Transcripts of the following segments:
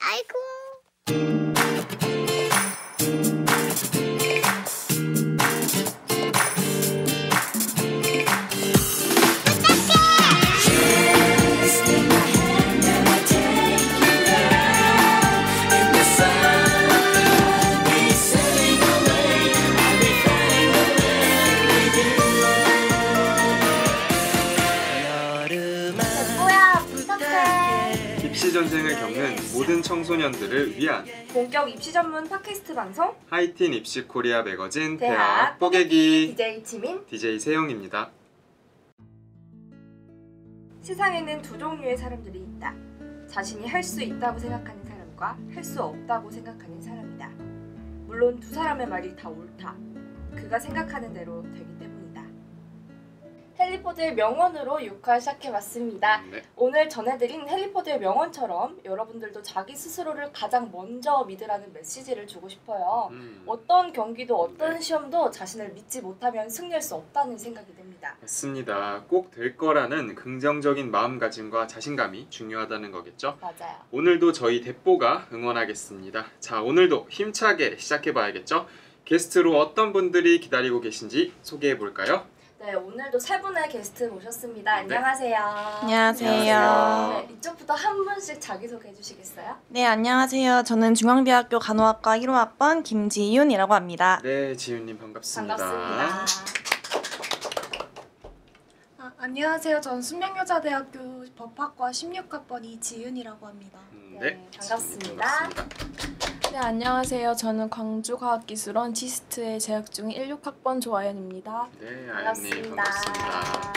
아이고. 입시 전쟁을 겪는 모든 청소년들을 위한 본격 입시 전문 팟캐스트 방송 하이틴 입시 코리아 매거진 대학 뽀개기 DJ 지민, DJ 세용입니다. 세상에는 두 종류의 사람들이 있다. 자신이 할 수 있다고 생각하는 사람과 할 수 없다고 생각하는 사람이다. 물론 두 사람의 말이 다 옳다. 그가 생각하는 대로 되기 때문이다. 헨리포드의 명언으로 6화 시작해봤습니다. 네. 오늘 전해드린 헨리포드의 명언처럼 여러분들도 자기 스스로를 가장 먼저 믿으라는 메시지를 주고 싶어요. 어떤 경기도 어떤 시험도 자신을 믿지 못하면 승리할 수 없다는 생각이 듭니다. 맞습니다. 꼭 될 거라는 긍정적인 마음가짐과 자신감이 중요하다는 거겠죠? 맞아요. 오늘도 저희 대뽀가 응원하겠습니다. 자, 오늘도 힘차게 시작해봐야겠죠? 게스트로 어떤 분들이 기다리고 계신지 소개해볼까요? 네, 오늘도 세 분의 게스트 모셨습니다. 안녕하세요. 안녕하세요. 네, 이쪽부터 한 분씩 자기소개해 주시겠어요? 네, 안녕하세요. 저는 중앙대학교 간호학과 1호학번 김지윤이라고 합니다. 네, 지윤님 반갑습니다. 반갑습니다. 안녕하세요. 전 숙명여자대학교 법학과 16학번 이지윤이라고 합니다. 네, 반갑습니다. 네, 안녕하세요. 저는 광주과학기술원 지스트에 재학 중인 16학번 조아연입니다. 네, 아연님 반갑습니다.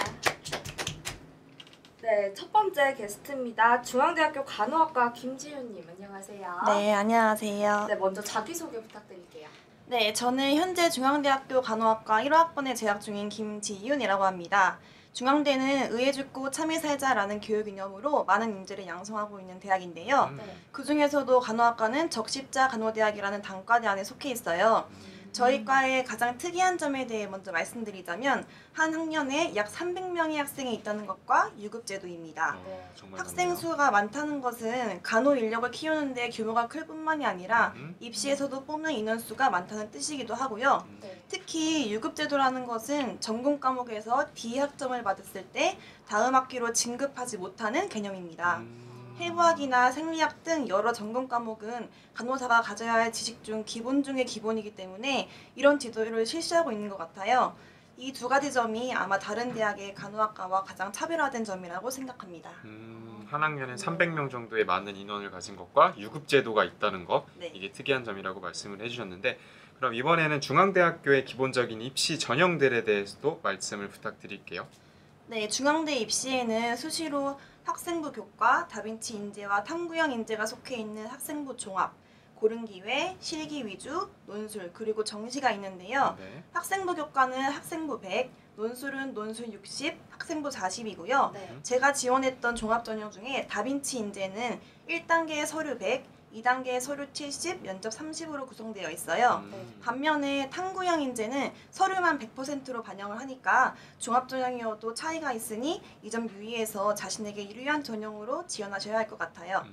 네, 첫 번째 게스트입니다. 중앙대학교 간호학과 김지윤님, 안녕하세요. 네, 안녕하세요. 네, 먼저 자기소개 부탁드릴게요. 네, 저는 현재 중앙대학교 간호학과 1호학번에 재학 중인 김지윤이라고 합니다. 중앙대는 의에 죽고 참에 살자라는 교육 이념으로 많은 인재를 양성하고 있는 대학인데요. 그 중에서도 간호학과는 적십자 간호대학이라는 단과대 안에 속해 있어요. 저희 과의 가장 특이한 점에 대해 먼저 말씀드리자면 한 학년에 약 300명의 학생이 있다는 것과 유급제도입니다. 학생 수가 많다는 것은 간호 인력을 키우는 데 규모가 클 뿐만이 아니라 입시에서도 뽑는 인원수가 많다는 뜻이기도 하고요. 특히 유급제도라는 것은 전공 과목에서 D학점을 받았을 때 다음 학기로 진급하지 못하는 개념입니다. 해부학이나 생리학 등 여러 전공 과목은 간호사가 가져야 할 지식 중 기본 중의 기본이기 때문에 이런 제도를 실시하고 있는 것 같아요. 이 두 가지 점이 아마 다른 대학의 간호학과와 가장 차별화된 점이라고 생각합니다. 한 학년에 300명 정도의 많은 인원을 가진 것과 유급제도가 있다는 것, 네. 이게 특이한 점이라고 말씀을 해주셨는데, 그럼 이번에는 중앙대학교의 기본적인 입시 전형들에 대해서도 말씀을 부탁드릴게요. 네, 중앙대 입시에는 수시로 학생부 교과, 다빈치 인재와 탐구형 인재가 속해 있는 학생부 종합, 고른기회, 실기 위주, 논술, 그리고 정시가 있는데요. 네. 학생부 교과는 학생부 100, 논술은 논술 60, 학생부 40이고요. 네. 제가 지원했던 종합 전형 중에 다빈치 인재는 1단계 서류 100, 2단계 서류 70, 면접 30으로 구성되어 있어요. 반면에 탐구형 인재는 서류만 100%로 반영을 하니까 종합 전형이어도 차이가 있으니 이 점 유의해서 자신에게 유리한 전형으로 지원하셔야 할 것 같아요.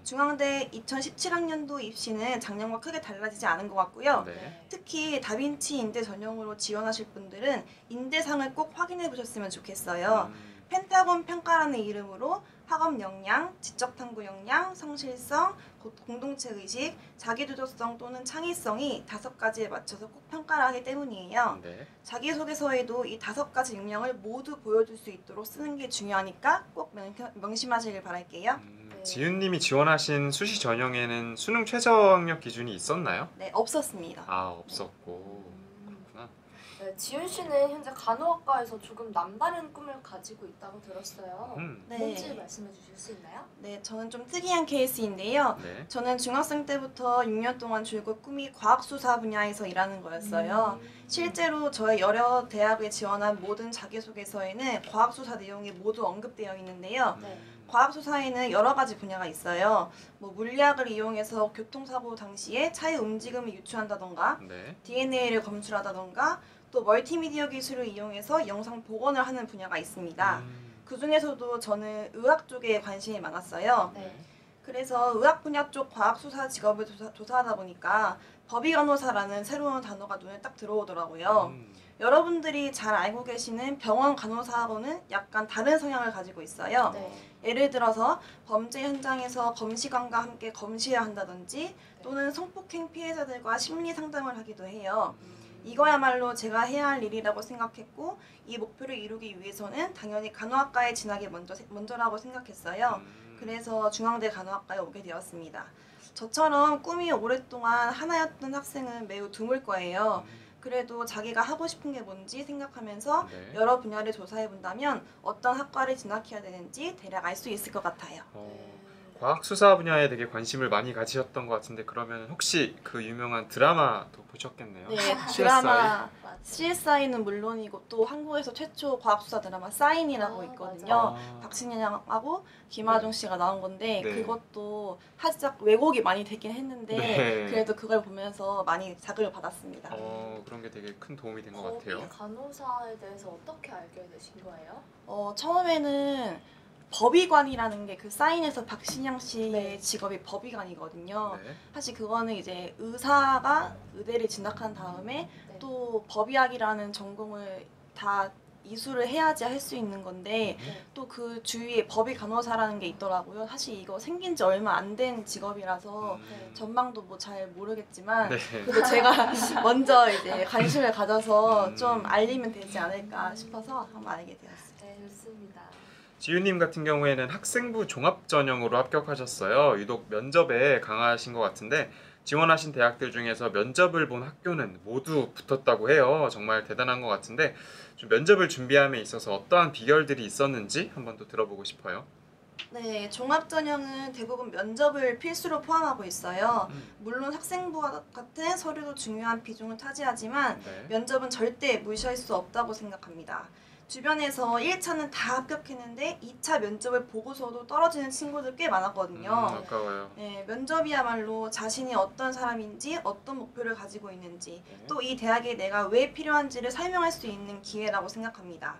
중앙대 2017학년도 입시는 작년과 크게 달라지지 않은 것 같고요. 네. 특히 다빈치 인재 전형으로 지원하실 분들은 인재상을 꼭 확인해 보셨으면 좋겠어요. 펜타곤 평가라는 이름으로 학업 역량, 지적탐구 역량, 성실성, 공동체 의식, 자기주도성 또는 창의성이 5가지에 맞춰서 꼭 평가를 하기 때문이에요. 네. 자기소개서에도 이 5가지 역량을 모두 보여줄 수 있도록 쓰는 게 중요하니까 꼭 명심하시길 바랄게요. 지윤님이 지원하신 수시 전형에는 수능 최저학력 기준이 있었나요? 네, 없었습니다. 아, 없었고. 그렇구나. 네, 지윤 씨는 현재 간호학과에서 조금 남다른 꿈을 가지고 있다고 들었어요. 네. 뭔지 말씀해 주실 수 있나요? 네, 저는 좀 특이한 케이스인데요. 네. 저는 중학생 때부터 6년 동안 줄곧 꿈이 과학수사 분야에서 일하는 거였어요. 실제로 저의 여러 대학에 지원한 모든 자기소개서에는 과학수사 내용이 모두 언급되어 있는데요. 네. 과학수사에는 여러 가지 분야가 있어요. 물리학을 이용해서 교통사고 당시에 차의 움직임을 유추한다던가 네. DNA를 검출하다던가 또 멀티미디어 기술을 이용해서 영상 복원을 하는 분야가 있습니다. 그 중에서도 저는 의학 쪽에 관심이 많았어요. 네. 그래서 의학 분야 쪽 과학수사 직업을 조사하다 보니까 법의간호사라는 새로운 단어가 눈에 딱 들어오더라고요. 여러분들이 잘 알고 계시는 병원 간호사하고는 약간 다른 성향을 가지고 있어요. 네. 예를 들어서 범죄 현장에서 검시관과 함께 검시해야 한다든지 또는 성폭행 피해자들과 심리 상담을 하기도 해요. 이거야말로 제가 해야 할 일이라고 생각했고 이 목표를 이루기 위해서는 당연히 간호학과에 진학이 먼저라고 생각했어요. 그래서 중앙대 간호학과에 오게 되었습니다. 저처럼 꿈이 오랫동안 하나였던 학생은 매우 드물 거예요. 그래도 자기가 하고 싶은 게 뭔지 생각하면서 네. 여러 분야를 조사해 본다면 어떤 학과를 진학해야 되는지 대략 알 수 있을 것 같아요. 과학 수사 분야에 되게 관심을 많이 가지셨던 것 같은데 그러면 혹시 그 유명한 드라마도 보셨겠네요. 네, CSI. 드라마 CSI는 물론이고 또 한국에서 최초 과학수사 드라마 사인이라고 있거든요. 박신양 양하고 김하중 씨가 나온 건데 네. 그것도 살짝 왜곡이 많이 되긴 했는데 네. 그래도 그걸 보면서 많이 자극을 받았습니다. 그런 게 되게 큰 도움이 된 것 거기 같아요. 간호사에 대해서 어떻게 알게 되신 거예요? 처음에는 법의관이라는 게 그 사인에서 박신양 씨의 네. 직업이 법의관이거든요. 네. 사실 그거는 이제 의사가 의대를 진학한 다음에 네. 또 법의학이라는 전공을 다 이수를 해야지 할 수 있는 건데 네. 또 그 주위에 법의 간호사라는 게 있더라고요. 사실 이거 생긴 지 얼마 안 된 직업이라서 네. 전망도 뭐 잘 모르겠지만 네. 그래도 제가 먼저 이제 관심을 가져서 음. 좀 알리면 되지 않을까 싶어서 한번 알게 되었어요. 네, 좋습니다. 지유님 같은 경우에는 학생부 종합 전형으로 합격하셨어요. 유독 면접에 강하신 것 같은데 지원하신 대학들 중에서 면접을 본 학교는 모두 붙었다고 해요. 정말 대단한 것 같은데 좀 면접을 준비함에 있어서 어떠한 비결들이 있었는지 한번 또 들어보고 싶어요. 네, 종합전형은 대부분 면접을 필수로 포함하고 있어요. 물론 학생부와 같은 서류도 중요한 비중을 차지하지만 네. 면접은 절대 무시할 수 없다고 생각합니다. 주변에서 1차는 다 합격했는데 2차 면접을 보고서도 떨어지는 친구들 꽤 많았거든요. 아까워요. 네, 면접이야말로 자신이 어떤 사람인지 어떤 목표를 가지고 있는지 네. 또 이 대학에 내가 왜 필요한지를 설명할 수 있는 기회라고 생각합니다.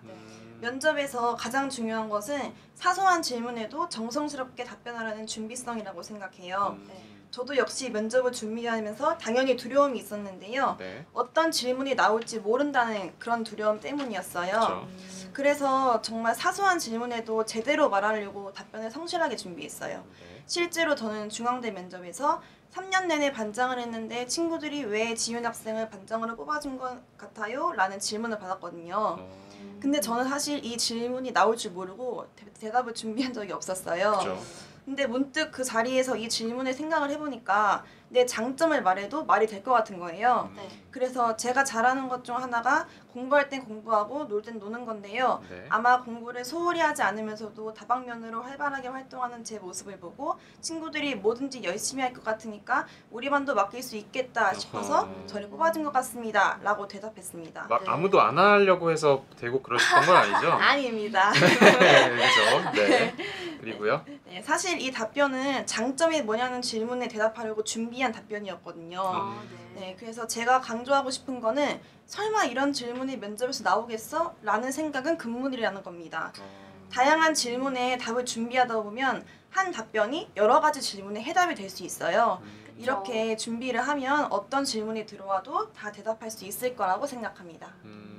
면접에서 가장 중요한 것은 사소한 질문에도 정성스럽게 답변하라는 준비성이라고 생각해요. 저도 역시 면접을 준비하면서 당연히 두려움이 있었는데요. 네. 어떤 질문이 나올지 모른다는 그런 두려움 때문이었어요. 그렇죠. 그래서 정말 사소한 질문에도 제대로 말하려고 답변을 성실하게 준비했어요. 네. 실제로 저는 중앙대 면접에서 3년 내내 반장을 했는데 친구들이 왜 지윤 학생을 반장으로 뽑아준 것 같아요? 라는 질문을 받았거든요. 근데 저는 사실 이 질문이 나올 줄 모르고 대답을 준비한 적이 없었어요. 그렇죠. 근데 문득 그 자리에서 이 질문을 생각을 해보니까 내 장점을 말해도 말이 될 것 같은 거예요. 네. 그래서 제가 잘하는 것 중 하나가 공부할 땐 공부하고 놀 땐 노는 건데요. 네. 아마 공부를 소홀히 하지 않으면서도 다방면으로 활발하게 활동하는 제 모습을 보고 친구들이 뭐든지 열심히 할 것 같으니까 우리 반도 맡길 수 있겠다 싶어서 어허. 저를 뽑아준 것 같습니다. 라고 대답했습니다. 막 네. 아무도 안 하려고 해서 되고 그러셨던 건 아니죠? 아닙니다. 네, 그렇죠. 네. 그리고요. 네, 사실 이 답변은 장점이 뭐냐는 질문에 대답하려고 준비한 답변이었거든요. 아, 네, 그래서 제가 강조하고 싶은 거는 설마 이런 질문이 면접에서 나오겠어? 라는 생각은 금물이라는 겁니다. 다양한 질문에 답을 준비하다 보면 한 답변이 여러 가지 질문에 해답이 될 수 있어요. 이렇게 준비를 하면 어떤 질문이 들어와도 다 대답할 수 있을 거라고 생각합니다.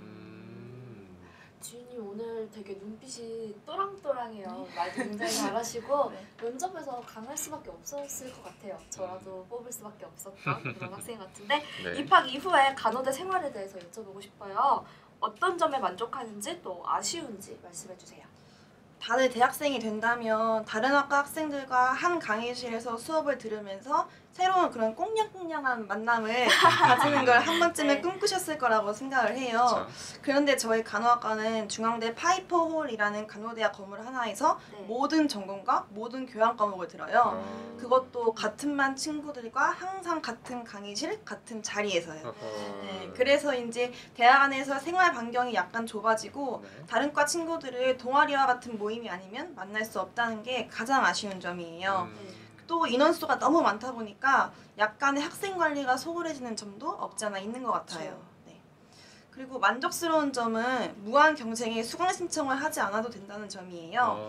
지윤님 오늘 되게 눈빛이 또랑또랑해요. 말도 굉장히 잘하시고 네. 면접에서 강할 수밖에 없었을 것 같아요. 저라도 뽑을 수밖에 없었던 그런 학생 같은데 네. 입학 이후에 간호대 생활에 대해서 여쭤보고 싶어요. 어떤 점에 만족하는지 또 아쉬운지 말씀해 주세요. 다들 대학생이 된다면 다른 학과 학생들과 한 강의실에서 수업을 들으면서 새로운 그런 꽁냥꽁냥한 만남을 가지는 걸 한 번쯤은 네. 꿈꾸셨을 거라고 생각을 해요. 그렇죠. 그런데 저희 간호학과는 중앙대 파이퍼홀이라는 간호대학 건물 하나에서 네. 모든 전공과 모든 교양 과목을 들어요. 그것도 같은 반 친구들과 항상 같은 강의실, 같은 자리에서요. 네, 그래서 이제 대학 안에서 생활 반경이 약간 좁아지고 네. 다른 과 친구들을 동아리와 같은 모임이 아니면 만날 수 없다는 게 가장 아쉬운 점이에요. 또 인원수가 너무 많다 보니까 약간의 학생 관리가 소홀해지는 점도 없지 않아 있는 것 같아요. 네. 그리고 만족스러운 점은 무한 경쟁에 수강 신청을 하지 않아도 된다는 점이에요.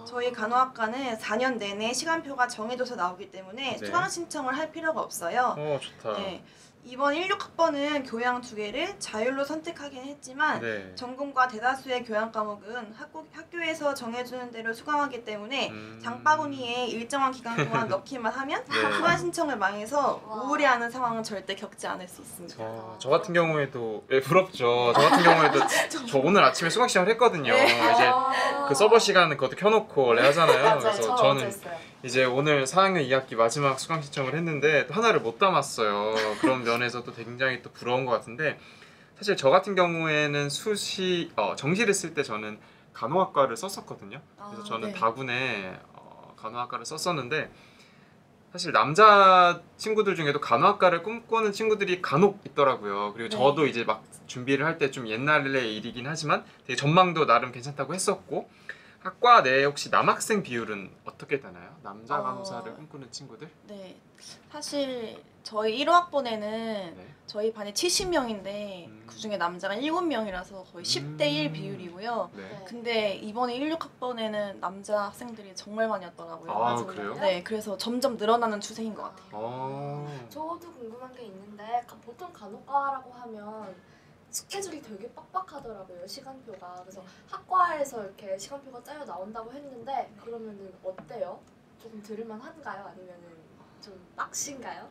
저희 간호학과는 4년 내내 시간표가 정해져서 나오기 때문에 네. 수강 신청을 할 필요가 없어요. 좋다. 네. 이번 16학번은 교양 2개를 자율로 선택하긴 했지만 네. 전공과 대다수의 교양 과목은 학교에서 정해주는 대로 수강하기 때문에 음. 장바구니에 일정한 기간 동안 넣기만 하면 네. 수강 신청을 망해서 와. 우울해하는 상황은 절대 겪지 않을 수 있습니다. 저 같은 경우에도 부럽죠. 저 같은 경우에도 저 오늘 아침에 수강 시작을 했거든요. 네. 이제 그 서버 시간은 그것도 켜놓고 원래 하잖아요. 맞아요. 그래서 저 저는 어땠어요? 이제 오늘 4학년 2학기 마지막 수강 신청을 했는데 또 하나를 못 담았어요. 그런 면에서도 굉장히 또 부러운 것 같은데 사실 저 같은 경우에는 정시를 쓸 때 저는 간호학과를 썼었거든요. 그래서 저는 네. 다군에 간호학과를 썼었는데 사실 남자 친구들 중에도 간호학과를 꿈꾸는 친구들이 간혹 있더라고요. 그리고 네. 저도 이제 막 준비를 할 때 좀 옛날의 일이긴 하지만 되게 전망도 나름 괜찮다고 했었고 학과 내에 혹시 남학생 비율은 어떻게 되나요? 남자 간호사를 꿈꾸는 친구들? 네. 사실 저희 1호학번에는 네. 저희 반이 70명인데 그중에 남자가 7명이라서 거의 10대 1 음. 비율이고요. 네. 근데 이번에 16학번에는 남자 학생들이 정말 많이 왔더라고요. 아, 그래요? 네, 그래서 점점 늘어나는 추세인 것 같아요. 저도 궁금한 게 있는데 보통 간호과라고 하면 스케줄이 되게 빡빡하더라고요. 시간표가. 그래서 학과에서 이렇게 시간표가 짜여 나온다고 했는데 그러면은 어때요? 조금 들을만 한가요? 아니면은 좀 빡신가요?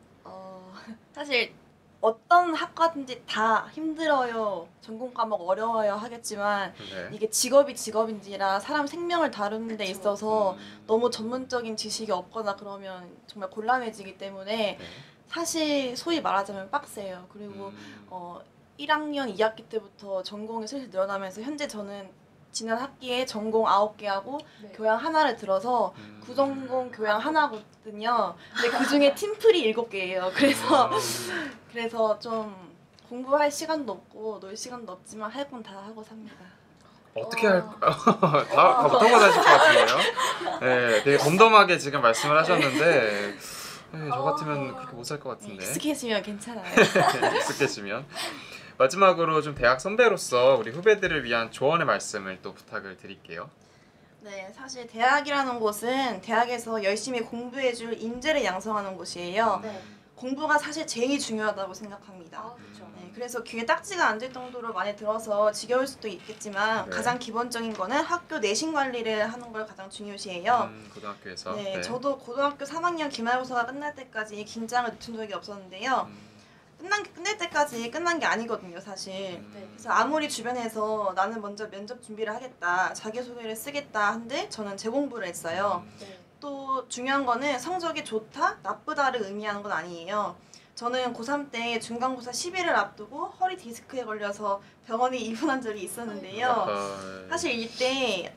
사실 어떤 학과든지 다 힘들어요. 전공 과목 어려워요 하겠지만 네. 이게 직업인지라 사람 생명을 다루는 데 그쵸. 있어서 너무 전문적인 지식이 없거나 그러면 정말 곤란해지기 때문에 네. 사실 소위 말하자면 빡세요. 그리고 1학년 2학기 때부터 전공이 슬슬 늘어나면서 현재 저는 지난 학기에 전공 9개 하고 네. 교양 하나를 들어서 구전공 교양 하나거든요. 근데 그중에 팀플이 7개예요. 그래서 좀 공부할 시간도 없고 놀 시간도 없지만 할 건 다 하고 삽니다. 어떻게 할까요? 다 못하고 사실 것 같은데요? 네, 되게 덤덤하게 지금 말씀을 하셨는데 네, 저 같으면 그렇게 못 살 것 같은데. 익숙해지면 괜찮아요. 익숙해지면. 마지막으로 좀 대학 선배로서 우리 후배들을 위한 조언의 말씀을 또 부탁을 드릴게요. 네, 사실 대학이라는 곳은 대학에서 열심히 공부해줄 인재를 양성하는 곳이에요. 네. 공부가 사실 제일 중요하다고 생각합니다. 그렇죠. 네, 그래서 귀에 딱지가 안 들 정도로 많이 들어서 지겨울 수도 있겠지만 네. 가장 기본적인 거는 학교 내신 관리를 하는 걸 가장 중요시해요. 고등학교에서. 네, 저도 고등학교 3학년 기말고사가 끝날 때까지 긴장을 늦춘 적이 없었는데요. 끝날 때까지 끝난 게 아니거든요, 사실. 네. 그래서 아무리 주변에서 나는 먼저 면접 준비를 하겠다, 자기소개를 쓰겠다 한들 저는 재공부를 했어요. 네. 또 중요한 거는 성적이 좋다, 나쁘다를 의미하는 건 아니에요. 저는 고3 때 중간고사 10일을 앞두고 허리 디스크에 걸려서 병원에 입원한 적이 있었는데요. 사실 이때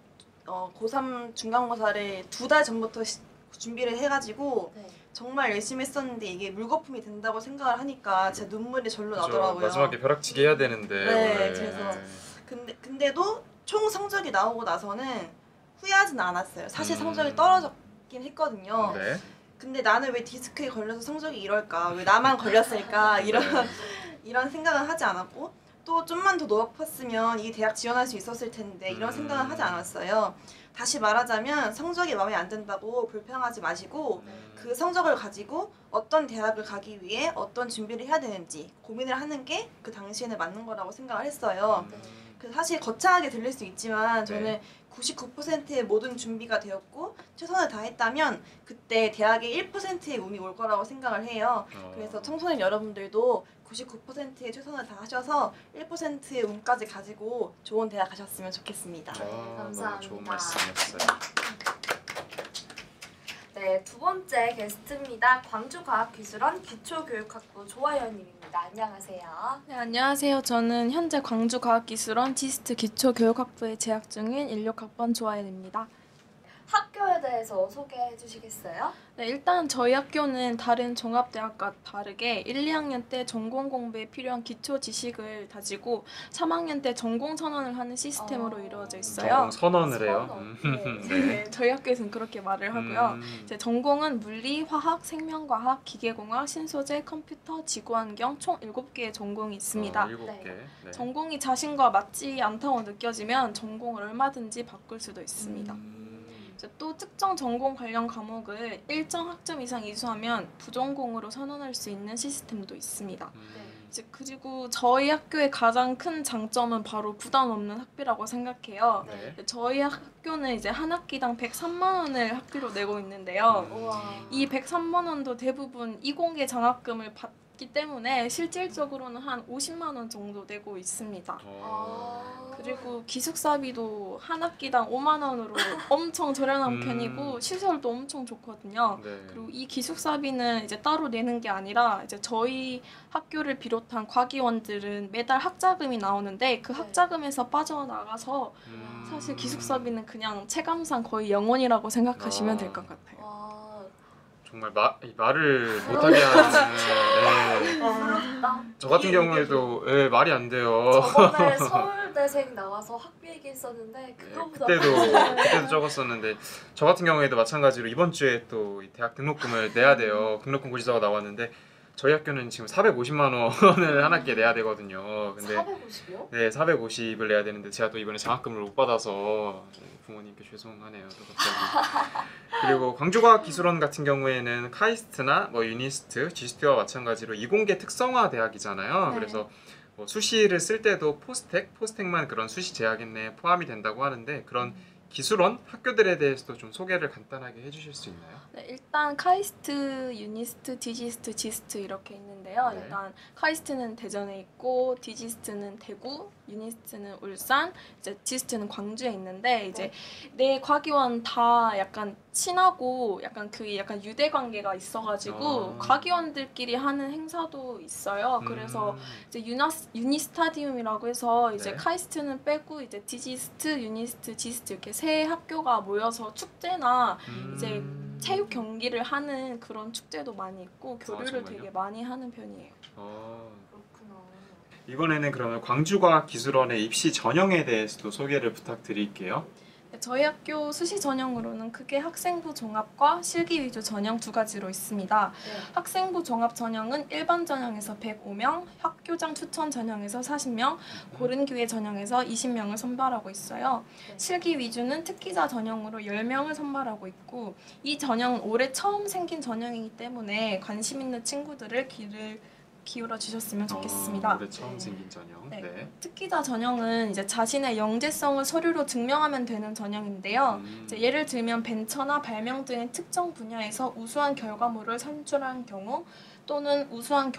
고3 중간고사를 2달 전부터 준비를 해가지고 네. 정말 열심히 했었는데 이게 물거품이 된다고 생각을 하니까 제 눈물이 절로 나더라고요. 마지막에 벼락치기 해야 되는데. 네, 원래. 그래서 근데도 총 성적이 나오고 나서는 후회하진 않았어요. 사실 성적이 떨어졌긴 했거든요. 네. 근데 나는 왜 디스크에 걸려서 성적이 이럴까? 왜 나만 걸렸을까? 이런 생각은 하지 않았고 또 좀만 더 높았으면 이 대학 지원할 수 있었을 텐데 이런 생각은 하지 않았어요. 다시 말하자면 성적이 마음에 안 든다고 불평하지 마시고 그 성적을 가지고 어떤 대학을 가기 위해 어떤 준비를 해야 되는지 고민을 하는 게 그 당시에는 맞는 거라고 생각을 했어요. 그 사실 거창하게 들릴 수 있지만 저는 99%의 모든 준비가 되었고 최선을 다했다면 그때 대학의 1%의 운이 올 거라고 생각을 해요. 그래서 청소년 여러분들도 99%의 최선을 다하셔서 1%의 운까지 가지고 좋은 대학 가셨으면 좋겠습니다. 감사합니다. 너무 좋은 말씀이었어요. 네, 두 번째 게스트입니다. 광주과학기술원 기초교육학부 조아연님입니다. 안녕하세요. 네, 안녕하세요. 저는 현재 광주과학기술원 지스트 기초교육학부에 재학 중인 16학번 조아연입니다. 학교에 대해서 소개해 주시겠어요? 네, 일단 저희 학교는 다른 종합대학과 다르게 1, 2학년 때 전공 공부에 필요한 기초 지식을 다지고 3학년 때 전공 선언을 하는 시스템으로 이루어져 있어요. 전공 선언을 해요. 선언. 네, 저희 학교에서는 그렇게 말을 하고요. 이제 전공은 물리, 화학, 생명과학, 기계공학, 신소재, 컴퓨터, 지구환경 총 7개의 전공이 있습니다. 7개. 네. 전공이 자신과 맞지 않다고 느껴지면 전공을 얼마든지 바꿀 수도 있습니다. 이제 또 특정 전공 관련 과목을 일정 학점 이상 이수하면 부전공으로 선언할 수 있는 시스템도 있습니다. 이제 그리고 저희 학교의 가장 큰 장점은 바로 부담 없는 학비라고 생각해요. 네. 저희 학교는 이제 한 학기당 103만 원을 학비로 내고 있는데요. 우와. 이 103만 원도 대부분 이공계 장학금을 받기 때문에 실질적으로는 한 50만 원 정도 내고 있습니다. 그리고 기숙사비도 한 학기당 5만 원으로 엄청 저렴한 편이고 시설도 엄청 좋거든요. 네. 그리고 이 기숙사비는 이제 따로 내는 게 아니라 이제 저희 학교를 비롯한 과기원들은 매달 학자금이 나오는데 그 네. 학자금에서 빠져나가서 사실 기숙사비는 그냥 체감상 거의 영원이라고 생각하시면 될 것 같아요. 와, 정말 말을 못하게 하는. 네. 부럽다. 저 같은 경우에도 말이 안 돼요. 저번에 서울대생 나와서 학비 얘기했었는데 그거보다 그때도 적었었는데 저 같은 경우에도 마찬가지로 이번 주에 또 이 대학 등록금을 내야 돼요. 등록금 고지서가 나왔는데 저희 학교는 지금 450만 원을 한 학기에 내야 되거든요. 근데 450이요? 네, 450을 내야 되는데 제가 또 이번에 장학금을 못 받아서 부모님께 죄송하네요. 또 갑자기. 그리고 광주과학기술원 같은 경우에는 카이스트나 뭐 유니스트, 지스트와 마찬가지로 이공계 특성화 대학이잖아요. 네. 그래서 뭐 수시를 쓸 때도 포스텍만 그런 수시 재학 내에 포함이 된다고 하는데 그런 기술원 학교들에 대해서도 좀 소개를 간단하게 해주실 수 있나요? 네, 일단 카이스트, 유니스트, 디지스트, 지스트 이렇게 있는데요. 네. 일단 카이스트는 대전에 있고 디지스트는 대구, 유니스트는 울산, 이제 지스트는 광주에 있는데 이제 네 과기원 다 약간 친하고 약간 약간 유대 관계가 있어가지고 과기원들끼리 하는 행사도 있어요. 그래서 이제 유니스타디움이라고 해서 이제 네. 카이스트는 빼고 이제 디지스트, 유니스트, 지스트 이렇게 세 학교가 모여서 축제나 이제 체육 경기를 하는 그런 축제도 많이 있고 교류를 정말요? 되게 많이 하는 편이에요. 그렇구나. 이번에는 그러면 광주과학기술원의 입시 전형에 대해서도 소개를 부탁드릴게요. 네, 저희 학교 수시 전형으로는 크게 학생부 종합과 실기 위주 전형 두 가지로 있습니다. 네. 학생부 종합 전형은 일반 전형에서 105명, 학교장 추천 전형에서 40명, 고른 기회 전형에서 20명을 선발하고 있어요. 네. 실기 위주는 특기자 전형으로 10명을 선발하고 있고 이 전형은 올해 처음 생긴 전형이기 때문에 관심 있는 친구들을 귀를 기울여 주셨으면 좋겠습니다. 올해 처음 생긴 전형. 네. 네. 특기자 전형은 이제 자신의 영재성을 서류로 증명하면 되는 전형인데요. 이제 예를 들면 벤처나 발명 등의 특정 분야에서 우수한 결과물을 산출한 경우 또는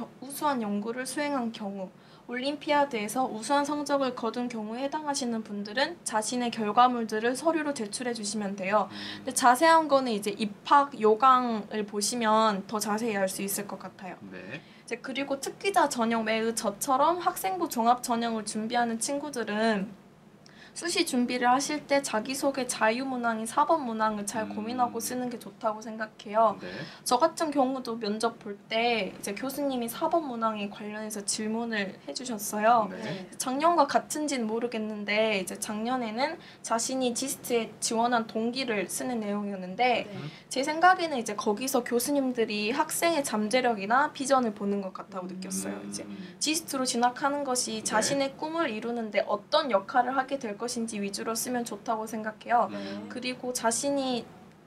우수한 연구를 수행한 경우 올림피아드에서 우수한 성적을 거둔 경우에 해당하시는 분들은 자신의 결과물들을 서류로 제출해 주시면 돼요. 근데 자세한 거는 이제 입학 요강을 보시면 더 자세히 알 수 있을 것 같아요. 네. 이제 그리고 특기자 전형 외의 저처럼 학생부 종합 전형을 준비하는 친구들은 수시 준비를 하실 때 자기소개 자유문항인 4번 문항을 잘 고민하고 쓰는 게 좋다고 생각해요. 네. 저 같은 경우도 면접 볼 때 이제 교수님이 4번 문항에 관련해서 질문을 해주셨어요. 네. 작년과 같은지는 모르겠는데 이제 작년에는 자신이 지스트에 지원한 동기를 쓰는 내용이었는데 네. 제 생각에는 이제 거기서 교수님들이 학생의 잠재력이나 비전을 보는 것 같다고 느꼈어요. 이제 지스트로 진학하는 것이 자신의 꿈을 이루는데 어떤 역할을 하게 될 것인지 위주로 쓰면 좋다고 생각해요. 네. 그리고 자신이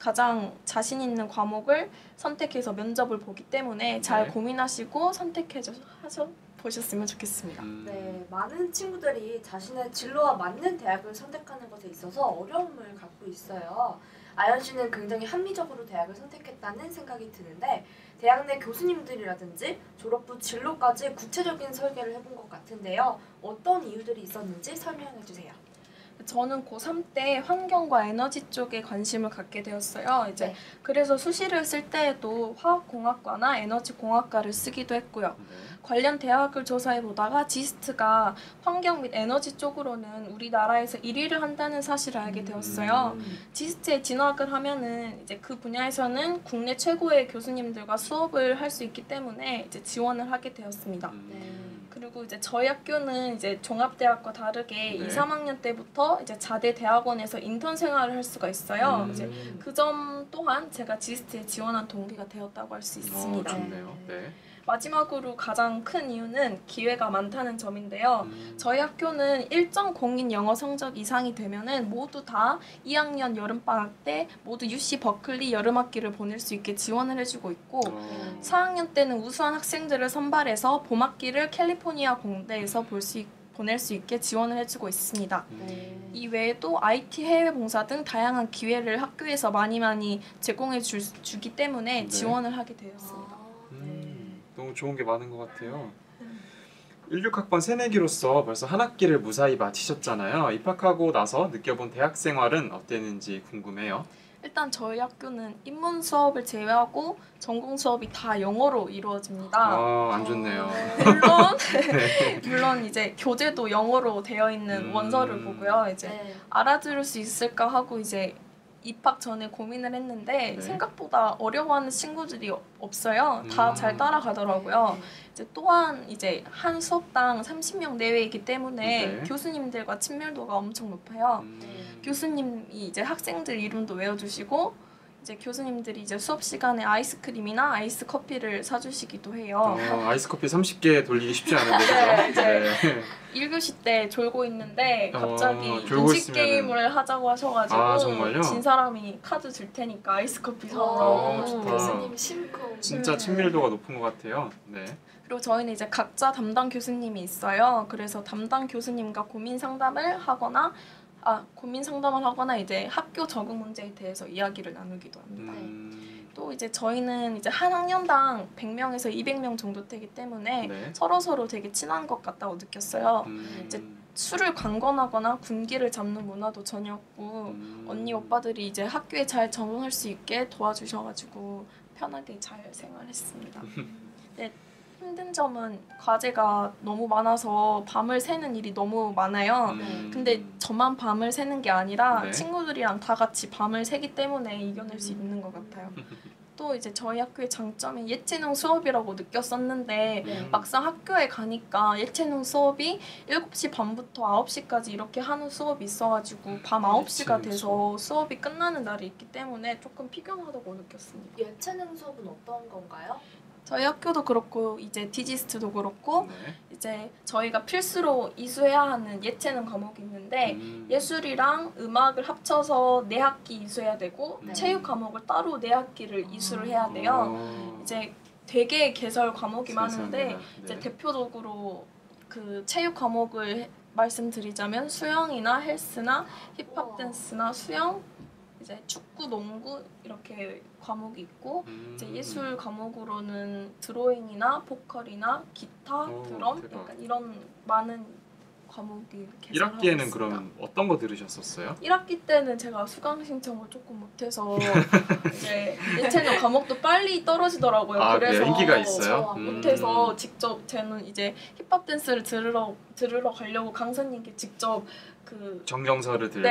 가장 자신 있는 과목을 선택해서 면접을 보기 때문에 잘 네. 고민하시고 보셨으면 좋겠습니다. 네, 많은 친구들이 자신의 진로와 맞는 대학을 선택하는 것에 있어서 어려움을 갖고 있어요. 아연 씨는 굉장히 합리적으로 대학을 선택했다는 생각이 드는데 대학 내 교수님들이라든지 졸업 후 진로까지 구체적인 설계를 해본 것 같은데요. 어떤 이유들이 있었는지 설명해 주세요. 저는 고3 때 환경과 에너지 쪽에 관심을 갖게 되었어요. 이제 네. 그래서 수시를 쓸 때에도 화학공학과나 에너지공학과를 쓰기도 했고요. 네. 관련 대학을 조사해 보다가 지스트가 환경 및 에너지 쪽으로는 우리나라에서 1위를 한다는 사실을 알게 되었어요. 지스트에 진학을 하면은 이제 그 분야에서는 국내 최고의 교수님들과 수업을 할 수 있기 때문에 이제 지원을 하게 되었습니다. 그리고 이제 저희 학교는 이제 종합대학과 다르게 네. 2, 3학년 때부터 이제 자대 대학원에서 인턴 생활을 할 수가 있어요. 이제 그 점 또한 제가 지스트에 지원한 동기가 되었다고 할 수 있습니다. 좋네요. 네. 마지막으로 가장 큰 이유는 기회가 많다는 점인데요. 저희 학교는 일정 공인 영어 성적 이상이 되면은 모두 다 2학년 여름방학 때 모두 UC 버클리 여름학기를 보낼 수 있게 지원을 해주고 있고 4학년 때는 우수한 학생들을 선발해서 봄학기를 캘리포니아 공대에서 보낼 수 있게 지원을 해주고 있습니다. 이 외에도 IT 해외 봉사 등 다양한 기회를 학교에서 많이 제공해 주기 때문에 네. 지원을 하게 되었습니다. 너무 좋은 게 많은 것 같아요. 16학번 새내기로서 벌써 한 학기를 무사히 마치셨잖아요. 입학하고 나서 느껴본 대학 생활은 어땠는지 궁금해요. 일단 저희 학교는 인문 수업을 제외하고 전공 수업이 다 영어로 이루어집니다. 안 좋네요. 물론 이제 교재도 영어로 되어 있는 원서를 보고요. 이제 네. 알아들을 수 있을까 하고 이제 입학 전에 고민을 했는데 네. 생각보다 어려워하는 친구들이 없어요. 다 잘 따라가더라고요. 이제 또한 이제 한 수업당 30명 내외이기 때문에 네. 교수님들과 친밀도가 엄청 높아요. 교수님이 이제 학생들 이름도 외워주시고 이제 교수님들이 이제 수업 시간에 아이스크림이나 아이스 커피를 사주시기도 해요. 아이스 커피 30개 돌리기 쉽지 않은데 네, 그죠? 이제 1교시 때 졸고 있는데 갑자기 졸고 눈치 있으면은- 게임을 하자고 하셔가지고 아, 정말요? 진 사람이 카드 줄 테니까 아이스 커피 어, 사오라고. 좋다. 교수님 심쿵. 진짜 친밀도가 높은 것 같아요. 네. 그리고 저희는 이제 각자 담당 교수님이 있어요. 그래서 담당 교수님과 고민 상담을 하거나 이제 학교 적응 문제에 대해서 이야기를 나누기도 합니다. 또 이제 저희는 이제 한 학년당 100명에서 200명 정도 되기 때문에 네. 서로 되게 친한 것 같다고 느꼈어요. 이제 술을 관건하거나 군기를 잡는 문화도 전혀 없고 언니 오빠들이 이제 학교에 잘 적응할 수 있게 도와주셔가지고 편하게 잘 생활했습니다. 네, 힘든 점은 과제가 너무 많아서 밤을 새는 일이 너무 많아요. 근데 저만 밤을 새는 게 아니라 네. 친구들이랑 다 같이 밤을 새기 때문에 이겨낼 수 있는 것 같아요. 또 이제 저희 학교의 장점이 예체능 수업이라고 느꼈었는데 네. 막상 학교에 가니까 예체능 수업이 7시 반부터 9시까지 이렇게 하는 수업이 있어가지고 밤 9시가 예체능 돼서 수업이 끝나는 날이 있기 때문에 조금 피곤하다고 느꼈습니다. 예체능 수업은 어떤 건가요? 저희 학교도 그렇고 이제 디지스트도 그렇고 네. 이제 저희가 필수로 이수해야 하는 예체능 과목이 있는데 예술이랑 음악을 합쳐서 4학기 이수해야 되고 네. 체육 과목을 따로 4학기를 이수를 해야 돼요. 이제 되게 개설 과목이 많은데 이제 대표적으로 그 체육 과목을 말씀드리자면 수영이나 헬스나 힙합 댄스나 수영, 이제 축구, 농구 이렇게 과목이 있고 이제 예술 과목으로는 드로잉이나 보컬이나 기타, 드럼 대박. 약간 이런 많은 과목이 개설하고 1학기에는 있습니다. 그럼 어떤 거 들으셨었어요? 1학기 때는 제가 수강 신청을 조금 못해서 이제 예체능 과목도 빨리 떨어지더라고요. 아, 그래서 그래요? 인기가 있어요? 못해서 직접 저는 이제 힙합 댄스를 들으러 가려고 강사님께 직접 그 정경서를 들고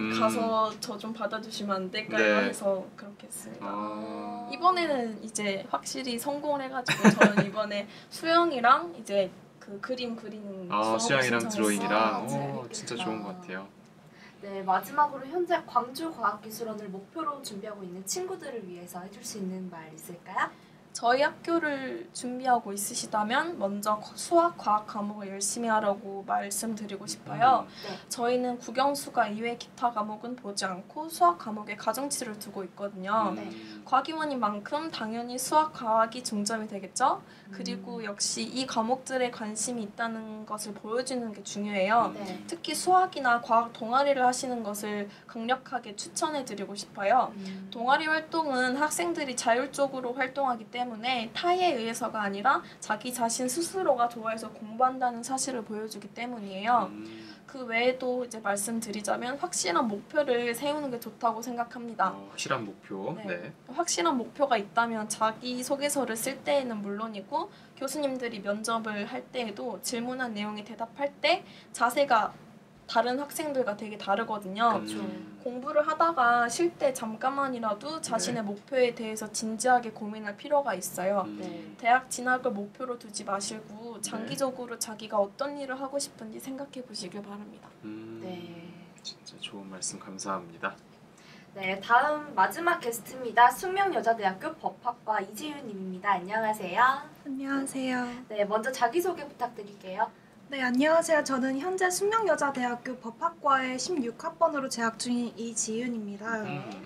가서 저 좀 받아주시면 안 될까요? 네. 해서 그렇게 했습니다. 아, 이번에는 이제 확실히 성공을 해가지고 저는 이번에 수영이랑 이제 그 그림 그리는 수업을 수영이랑 신청했어요. 드로잉이랑 재밌겠다. 진짜 좋은 것 같아요. 네, 마지막으로 현재 광주과학기술원을 목표로 준비하고 있는 친구들을 위해서 해줄 수 있는 말 있을까요? 저희 학교를 준비하고 있으시다면 먼저 수학, 과학 과목을 열심히 하라고 말씀드리고 싶어요. 네. 저희는 국영수가 이외 기타 과목은 보지 않고 수학 과목에 가중치를 두고 있거든요. 네. 과기원인 만큼 당연히 수학, 과학이 중점이 되겠죠. 그리고 역시 이 과목들에 관심이 있다는 것을 보여주는 게 중요해요. 네. 특히 수학이나 과학 동아리를 하시는 것을 강력하게 추천해드리고 싶어요. 동아리 활동은 학생들이 자율적으로 활동하기 때문에 타에 의해서가 아니라 자기 자신 스스로가 좋아해서 공부한다는 사실을 보여주기 때문이에요. 그 외에도 이제 말씀드리자면 확실한 목표를 세우는 게 좋다고 생각합니다. 확실한 목표. 네. 네. 확실한 목표가 있다면 자기소개서를 쓸 때에는 물론이고 교수님들이 면접을 할 때에도 질문한 내용에 대답할 때 자세가 다른 학생들과 되게 다르거든요. 공부를 하다가 쉴 때 잠깐만이라도 자신의 목표에 대해서 진지하게 고민할 필요가 있어요. 네. 대학 진학을 목표로 두지 마시고 장기적으로 자기가 어떤 일을 하고 싶은지 생각해 보시길 바랍니다. 네. 진짜 좋은 말씀 감사합니다. 네, 다음 마지막 게스트입니다. 숙명여자대학교 법학과 이지윤님입니다. 안녕하세요. 안녕하세요. 네, 먼저 자기소개 부탁드릴게요. 네, 안녕하세요. 저는 현재 숙명여자대학교 법학과의 16학번으로 재학 중인 이지윤입니다.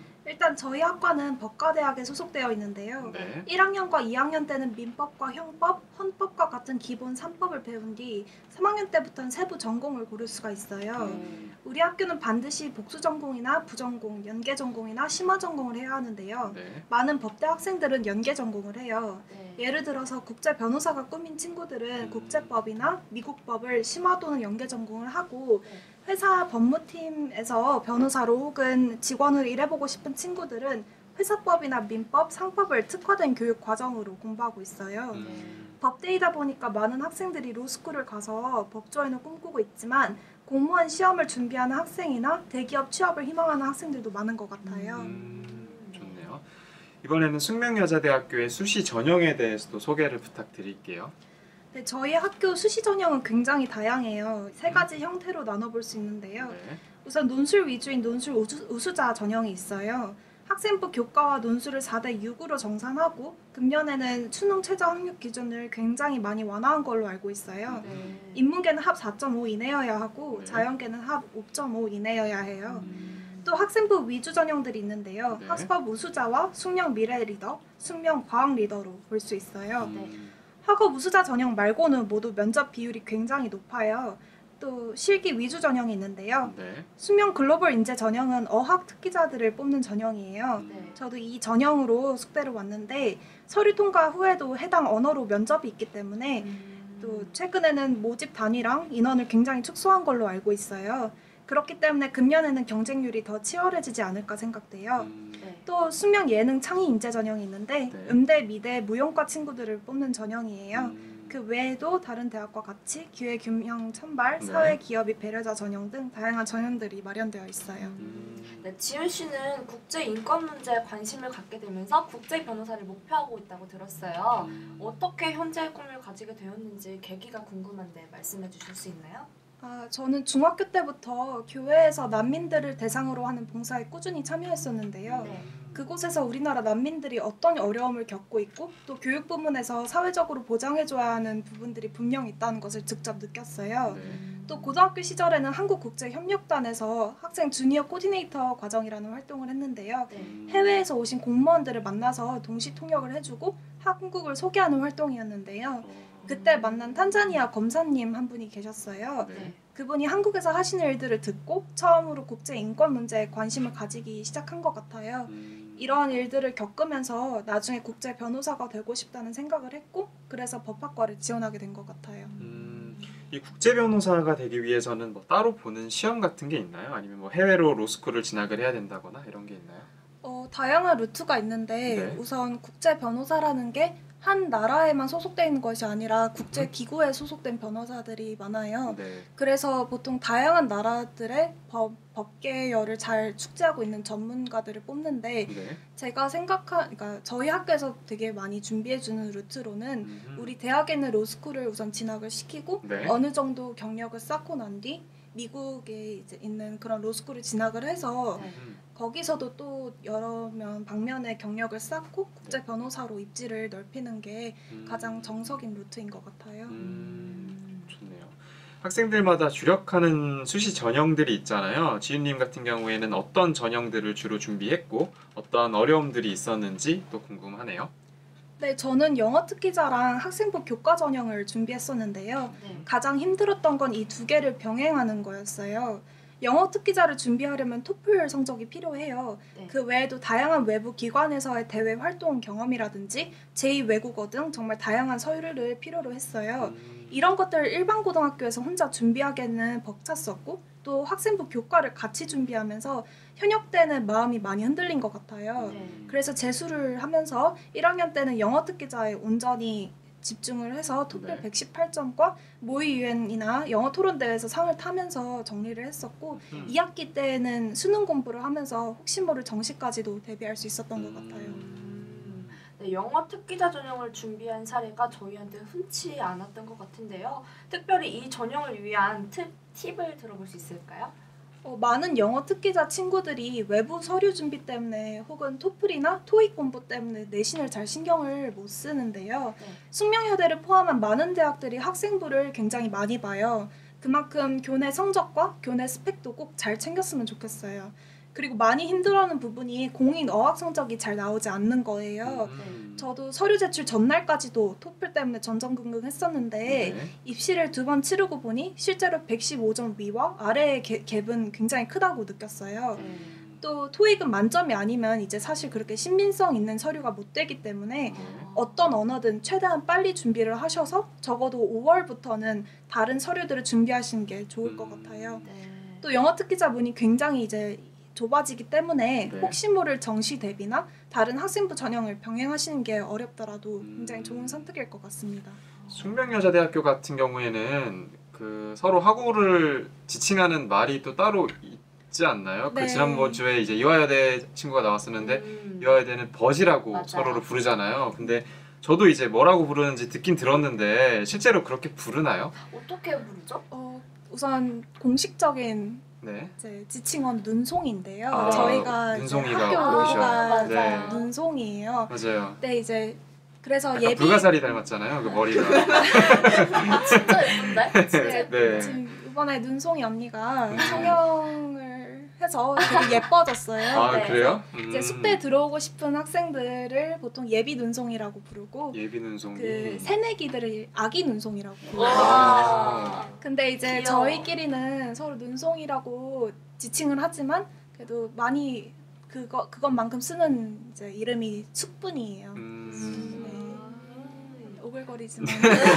일단 저희 학과는 법과대학에 소속되어 있는데요. 네. 1학년과 2학년 때는 민법과 형법, 헌법과 같은 기본 3법을 배운 뒤 3학년 때부터는 세부 전공을 고를 수가 있어요. 우리 학교는 반드시 복수 전공이나 부전공, 연계 전공이나 심화 전공을 해야 하는데요. 네. 많은 법대 학생들은 연계 전공을 해요. 네. 예를 들어서 국제 변호사가 꾸민 친구들은 국제법이나 미국법을 심화 또는 연계 전공을 하고 네. 회사 법무팀에서 변호사로 혹은 직원으로 일해보고 싶은 친구들은 회사법이나 민법, 상법을 특화된 교육 과정으로 공부하고 있어요. 법대이다 보니까 많은 학생들이 로스쿨을 가서 법조인을 꿈꾸고 있지만 공무원 시험을 준비하는 학생이나 대기업 취업을 희망하는 학생들도 많은 것 같아요. 좋네요. 이번에는 숙명여자대학교의 수시 전형에 대해서도 소개를 부탁드릴게요. 네, 저희 학교 수시 전형은 굉장히 다양해요. 세 가지 형태로 나눠볼 수 있는데요. 네. 우선 논술 위주인 논술 우수자 전형이 있어요. 학생부 교과와 논술을 4대 6으로 정산하고 금년에는 수능 최저 학력 기준을 굉장히 많이 완화한 걸로 알고 있어요. 네. 인문계는 합 4.5 이내여야 하고 네. 자연계는 합 5.5 이내여야 해요. 또 학생부 위주 전형들이 있는데요. 네. 학습법 우수자와 숙명 미래 리더, 숙명 과학 리더로 볼 수 있어요. 네. 학업 우수자 전형 말고는 모두 면접 비율이 굉장히 높아요. 또 실기 위주 전형이 있는데요. 네. 숙명 글로벌 인재 전형은 어학 특기자들을 뽑는 전형이에요. 네. 저도 이 전형으로 숙대를 왔는데 서류 통과 후에도 해당 언어로 면접이 있기 때문에 또 최근에는 모집 단위랑 인원을 굉장히 축소한 걸로 알고 있어요. 그렇기 때문에 금년에는 경쟁률이 더 치열해지지 않을까 생각돼요. 네. 또 숙명 예능 창의 인재 전형이 있는데 네. 음대, 미대, 무용과 친구들을 뽑는 전형이에요. 그 외에도 다른 대학과 같이 기회 균형 천발, 네. 사회 기업 및 배려자 전형 등 다양한 전형들이 마련되어 있어요. 네, 지윤 씨는 국제 인권 문제에 관심을 갖게 되면서 국제 변호사를 목표하고 있다고 들었어요. 어떻게 현재의 꿈을 가지게 되었는지 계기가 궁금한데 말씀해 주실 수 있나요? 저는 중학교 때부터 교회에서 난민들을 대상으로 하는 봉사에 꾸준히 참여했었는데요. 네. 그곳에서 우리나라 난민들이 어떤 어려움을 겪고 있고 또 교육 부문에서 사회적으로 보장해줘야 하는 부분들이 분명 있다는 것을 직접 느꼈어요. 네. 또 고등학교 시절에는 한국국제협력단에서 학생 주니어 코디네이터 과정이라는 활동을 했는데요. 네. 해외에서 오신 공무원들을 만나서 동시 통역을 해주고 한국을 소개하는 활동이었는데요. 그때 만난 탄자니아 검사님 한 분이 계셨어요. 네. 그분이 한국에서 하시는 일들을 듣고 처음으로 국제 인권 문제에 관심을 가지기 시작한 것 같아요. 이러한 일들을 겪으면서 나중에 국제 변호사가 되고 싶다는 생각을 했고 그래서 법학과를 지원하게 된 것 같아요. 이 국제 변호사가 되기 위해서는 뭐 따로 보는 시험 같은 게 있나요? 아니면 뭐 해외로 로스쿨을 진학을 해야 된다거나 이런 게 있나요? 다양한 루트가 있는데 네. 우선 국제 변호사라는 게 한 나라에만 소속되어 있는 것이 아니라 국제 기구에 소속된 변호사들이 많아요. 네. 그래서 보통 다양한 나라들의 법계열을 잘 축제하고 있는 전문가들을 뽑는데 네. 제가 그러니까 저희 학교에서 되게 많이 준비해주는 루트로는 우리 대학에 있는 로스쿨을 우선 진학을 시키고 네. 어느 정도 경력을 쌓고 난 뒤 미국에 이제 있는 그런 로스쿨을 진학을 해서 네. 거기서도 또 여러 방면의 경력을 쌓고 국제 변호사로 입지를 넓히는 게 가장 정석인 루트인 것 같아요. 좋네요. 학생들마다 주력하는 수시 전형들이 있잖아요. 지윤님 같은 경우에는 어떤 전형들을 주로 준비했고 어떠한 어려움들이 있었는지 또 궁금하네요. 네, 저는 영어 특기자랑 학생부 교과 전형을 준비했었는데요. 네. 가장 힘들었던 건 이 두 개를 병행하는 거였어요. 영어 특기자를 준비하려면 토플 성적이 필요해요. 네. 그 외에도 다양한 외부 기관에서의 대외 활동 경험이라든지 제2 외국어 등 정말 다양한 서류를 필요로 했어요. 이런 것들을 일반 고등학교에서 혼자 준비하기에는 벅찼었고 또 학생부 교과를 같이 준비하면서 현역 때는 마음이 많이 흔들린 것 같아요. 네. 그래서 재수를 하면서 1학년 때는 영어 특기자에 온전히 집중을 해서 토플 네. 118점과 모의 유엔이나 영어 토론 대회에서 상을 타면서 정리를 했었고 2학기 때는 수능 공부를 하면서 혹시 모를 정시까지도 대비할 수 있었던 것 같아요. 네, 영어 특기자 전형을 준비한 사례가 저희한테 흔치 않았던 것 같은데요. 특별히 이 전형을 위한 팁을 들어볼 수 있을까요? 많은 영어 특기자 친구들이 외부 서류 준비 때문에 혹은 토플이나 토익 공부 때문에 내신을 잘 신경을 못 쓰는데요. 네. 숙명여대를 포함한 많은 대학들이 학생부를 굉장히 많이 봐요. 그만큼 교내 성적과 교내 스펙도 꼭 잘 챙겼으면 좋겠어요. 그리고 많이 힘들어하는 부분이 공인 어학 성적이 잘 나오지 않는 거예요. 저도 서류 제출 전날까지도 토플 때문에 전전긍긍 했었는데 네. 입시를 2번 치르고 보니 실제로 115점 위와 아래의 갭은 굉장히 크다고 느꼈어요. 또 토익은 만점이 아니면 이제 사실 그렇게 신빙성 있는 서류가 못 되기 때문에 어떤 언어든 최대한 빨리 준비를 하셔서 적어도 5월부터는 다른 서류들을 준비하시는 게 좋을 것 같아요. 네. 또 영어 특기자 문이 굉장히 이제 좁아지기 때문에 네. 혹시 모를 정시 대비나 다른 학생부 전형을 병행하시는 게 어렵더라도 굉장히 좋은 선택일 것 같습니다. 숙명여자대학교 같은 경우에는 그 서로 학우를 지칭하는 말이 또 따로 있지 않나요? 네. 그 지난번 주에 이제 이화여대 친구가 나왔었는데 이화여대는 버지라고 맞아요. 서로를 부르잖아요. 근데 저도 이제 뭐라고 부르는지 듣긴 들었는데 실제로 그렇게 부르나요? 어떻게 부르죠? 우선 공식적인 네. 이제 지칭어는 눈송이인데요. 아, 저희가 이제 눈송이가 학교 보이셔. 로고가 네. 눈송이에요. 맞아요. 근데 이제 그래서 약간 예비 불가사리 닮았잖아요. 그 머리가. 아 진짜 예쁜데? 진짜 네. 예쁜데? 지금 이번에 눈송이 언니가 네. 성형을 해서 되게 예뻐졌어요. 아 네. 그래요? 이제 숙대에 들어오고 싶은 학생들을 보통 예비 눈송이라고 부르고 예비 눈송이. 그 새내기들을 아기 눈송이라고 부르고 와. 근데 이제 귀여워. 저희끼리는 서로 눈송이라고 지칭을 하지만 그래도 많이 그것만큼 쓰는 이제 이름이 숙분이에요. 오글거리지만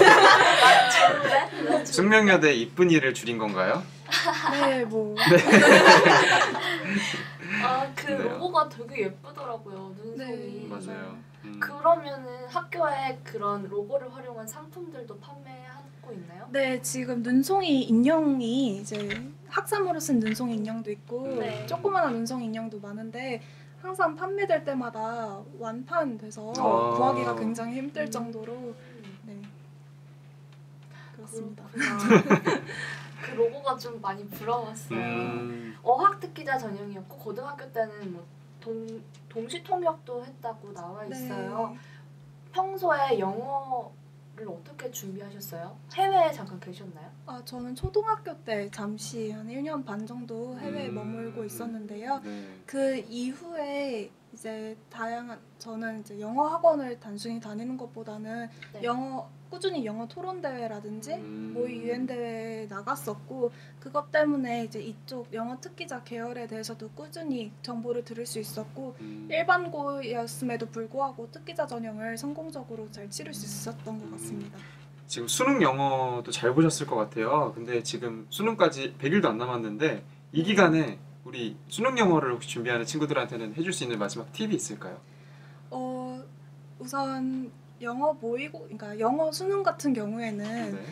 좋은데? 숙명여대 이쁜이를 줄인 건가요? 네, 뭐 아그 네. 로고가 되게 예쁘더라고요. 눈송이. 네. 맞아요. 그러면은 학교에 그런 로고를 활용한 상품들도 판매하고 있나요? 네, 지금 눈송이 인형이 이제 학사모로 쓴 눈송이 인형도 있고 네. 조그마한 눈송이 인형도 많은데 항상 판매될 때마다 완판돼서 아. 구하기가 굉장히 힘들 정도로 네. 그렇습니다. 그렇구나. 그 로고가 좀 많이 부러웠어요. 어학 특기자 전형이었고 고등학교 때는 뭐 동시 통역도 했다고 나와 있어요. 네. 평소에 영어를 어떻게 준비하셨어요? 해외에 잠깐 계셨나요? 저는 초등학교 때 잠시 한 1년 반 정도 해외에 머물고 있었는데요. 네. 그 이후에 이제 저는 이제 영어 학원을 단순히 다니는 것보다는 네. 꾸준히 영어 토론 대회라든지 음. 모의 유엔 대회에 나갔었고 그것 때문에 이제 이쪽 영어 특기자 계열에 대해서도 꾸준히 정보를 들을 수 있었고 일반고였음에도 불구하고 특기자 전형을 성공적으로 잘 치를 수 있었던 것 같습니다. 지금 수능 영어도 잘 보셨을 것 같아요. 근데 지금 수능까지 100일도 안 남았는데 이 기간에 우리 수능 영어를 혹시 준비하는 친구들한테는 해줄 수 있는 마지막 팁이 있을까요? 우선 그러니까 영어 수능 같은 경우에는 네.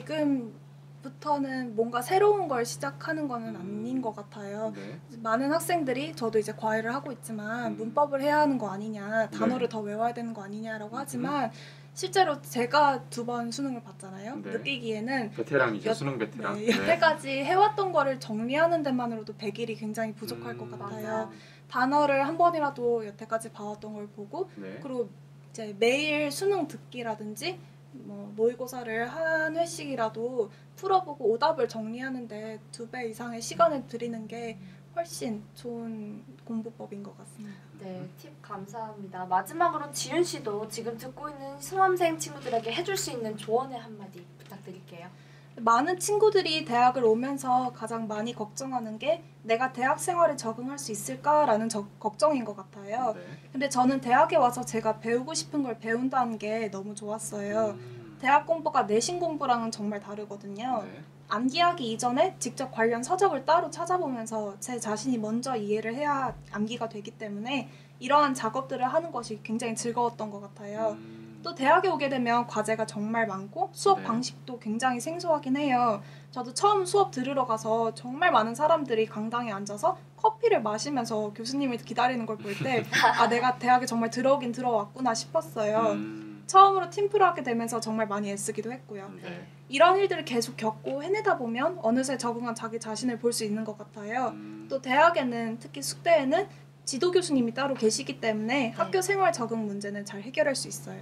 지금부터는 뭔가 새로운 걸 시작하는 거는 아닌 것 같아요. 네. 많은 학생들이 저도 이제 과외를 하고 있지만 문법을 해야 하는 거 아니냐, 단어를 더 외워야 되는 거 아니냐라고 하지만 실제로 제가 2번 수능을 봤잖아요. 네. 느끼기에는 베테랑이죠. 수능 베테랑. 네, 여태까지 해왔던 거를 정리하는 데만으로도 100일이 굉장히 부족할 것 같아요. 맞아요. 단어를 한 번이라도 여태까지 봐왔던 걸 보고 네. 그리고 이제 매일 수능 듣기라든지 뭐 모의고사를 한 회씩이라도 풀어보고 오답을 정리하는데 2배 이상의 시간을 들이는 게 훨씬 좋은 공부법인 것 같습니다. 네, 팁 감사합니다. 마지막으로 지윤 씨도 지금 듣고 있는 수험생 친구들에게 해줄 수 있는 조언의 한마디 부탁드릴게요. 많은 친구들이 대학을 오면서 가장 많이 걱정하는 게 내가 대학 생활에 적응할 수 있을까라는 걱정인 것 같아요. 네. 근데 저는 대학에 와서 제가 배우고 싶은 걸 배운다는 게 너무 좋았어요. 대학 공부가 내신 공부랑은 정말 다르거든요. 네. 암기하기 이전에 직접 관련 서적을 따로 찾아보면서 제 자신이 먼저 이해를 해야 암기가 되기 때문에 이러한 작업들을 하는 것이 굉장히 즐거웠던 것 같아요. 또 대학에 오게 되면 과제가 정말 많고 수업 네. 방식도 굉장히 생소하긴 해요. 저도 처음 수업 들으러 가서 정말 많은 사람들이 강당에 앉아서 커피를 마시면서 교수님을 기다리는 걸 볼 때 아, 내가 대학에 정말 들어오긴 들어왔구나 싶었어요. 처음으로 팀플을 하게 되면서 정말 많이 애쓰기도 했고요. 네. 이런 일들을 계속 겪고 해내다 보면 어느새 적응한 자기 자신을 볼 수 있는 것 같아요. 또 대학에는 특히 숙대에는 지도 교수님이 따로 계시기 때문에 학교 생활 적응 문제는 잘 해결할 수 있어요.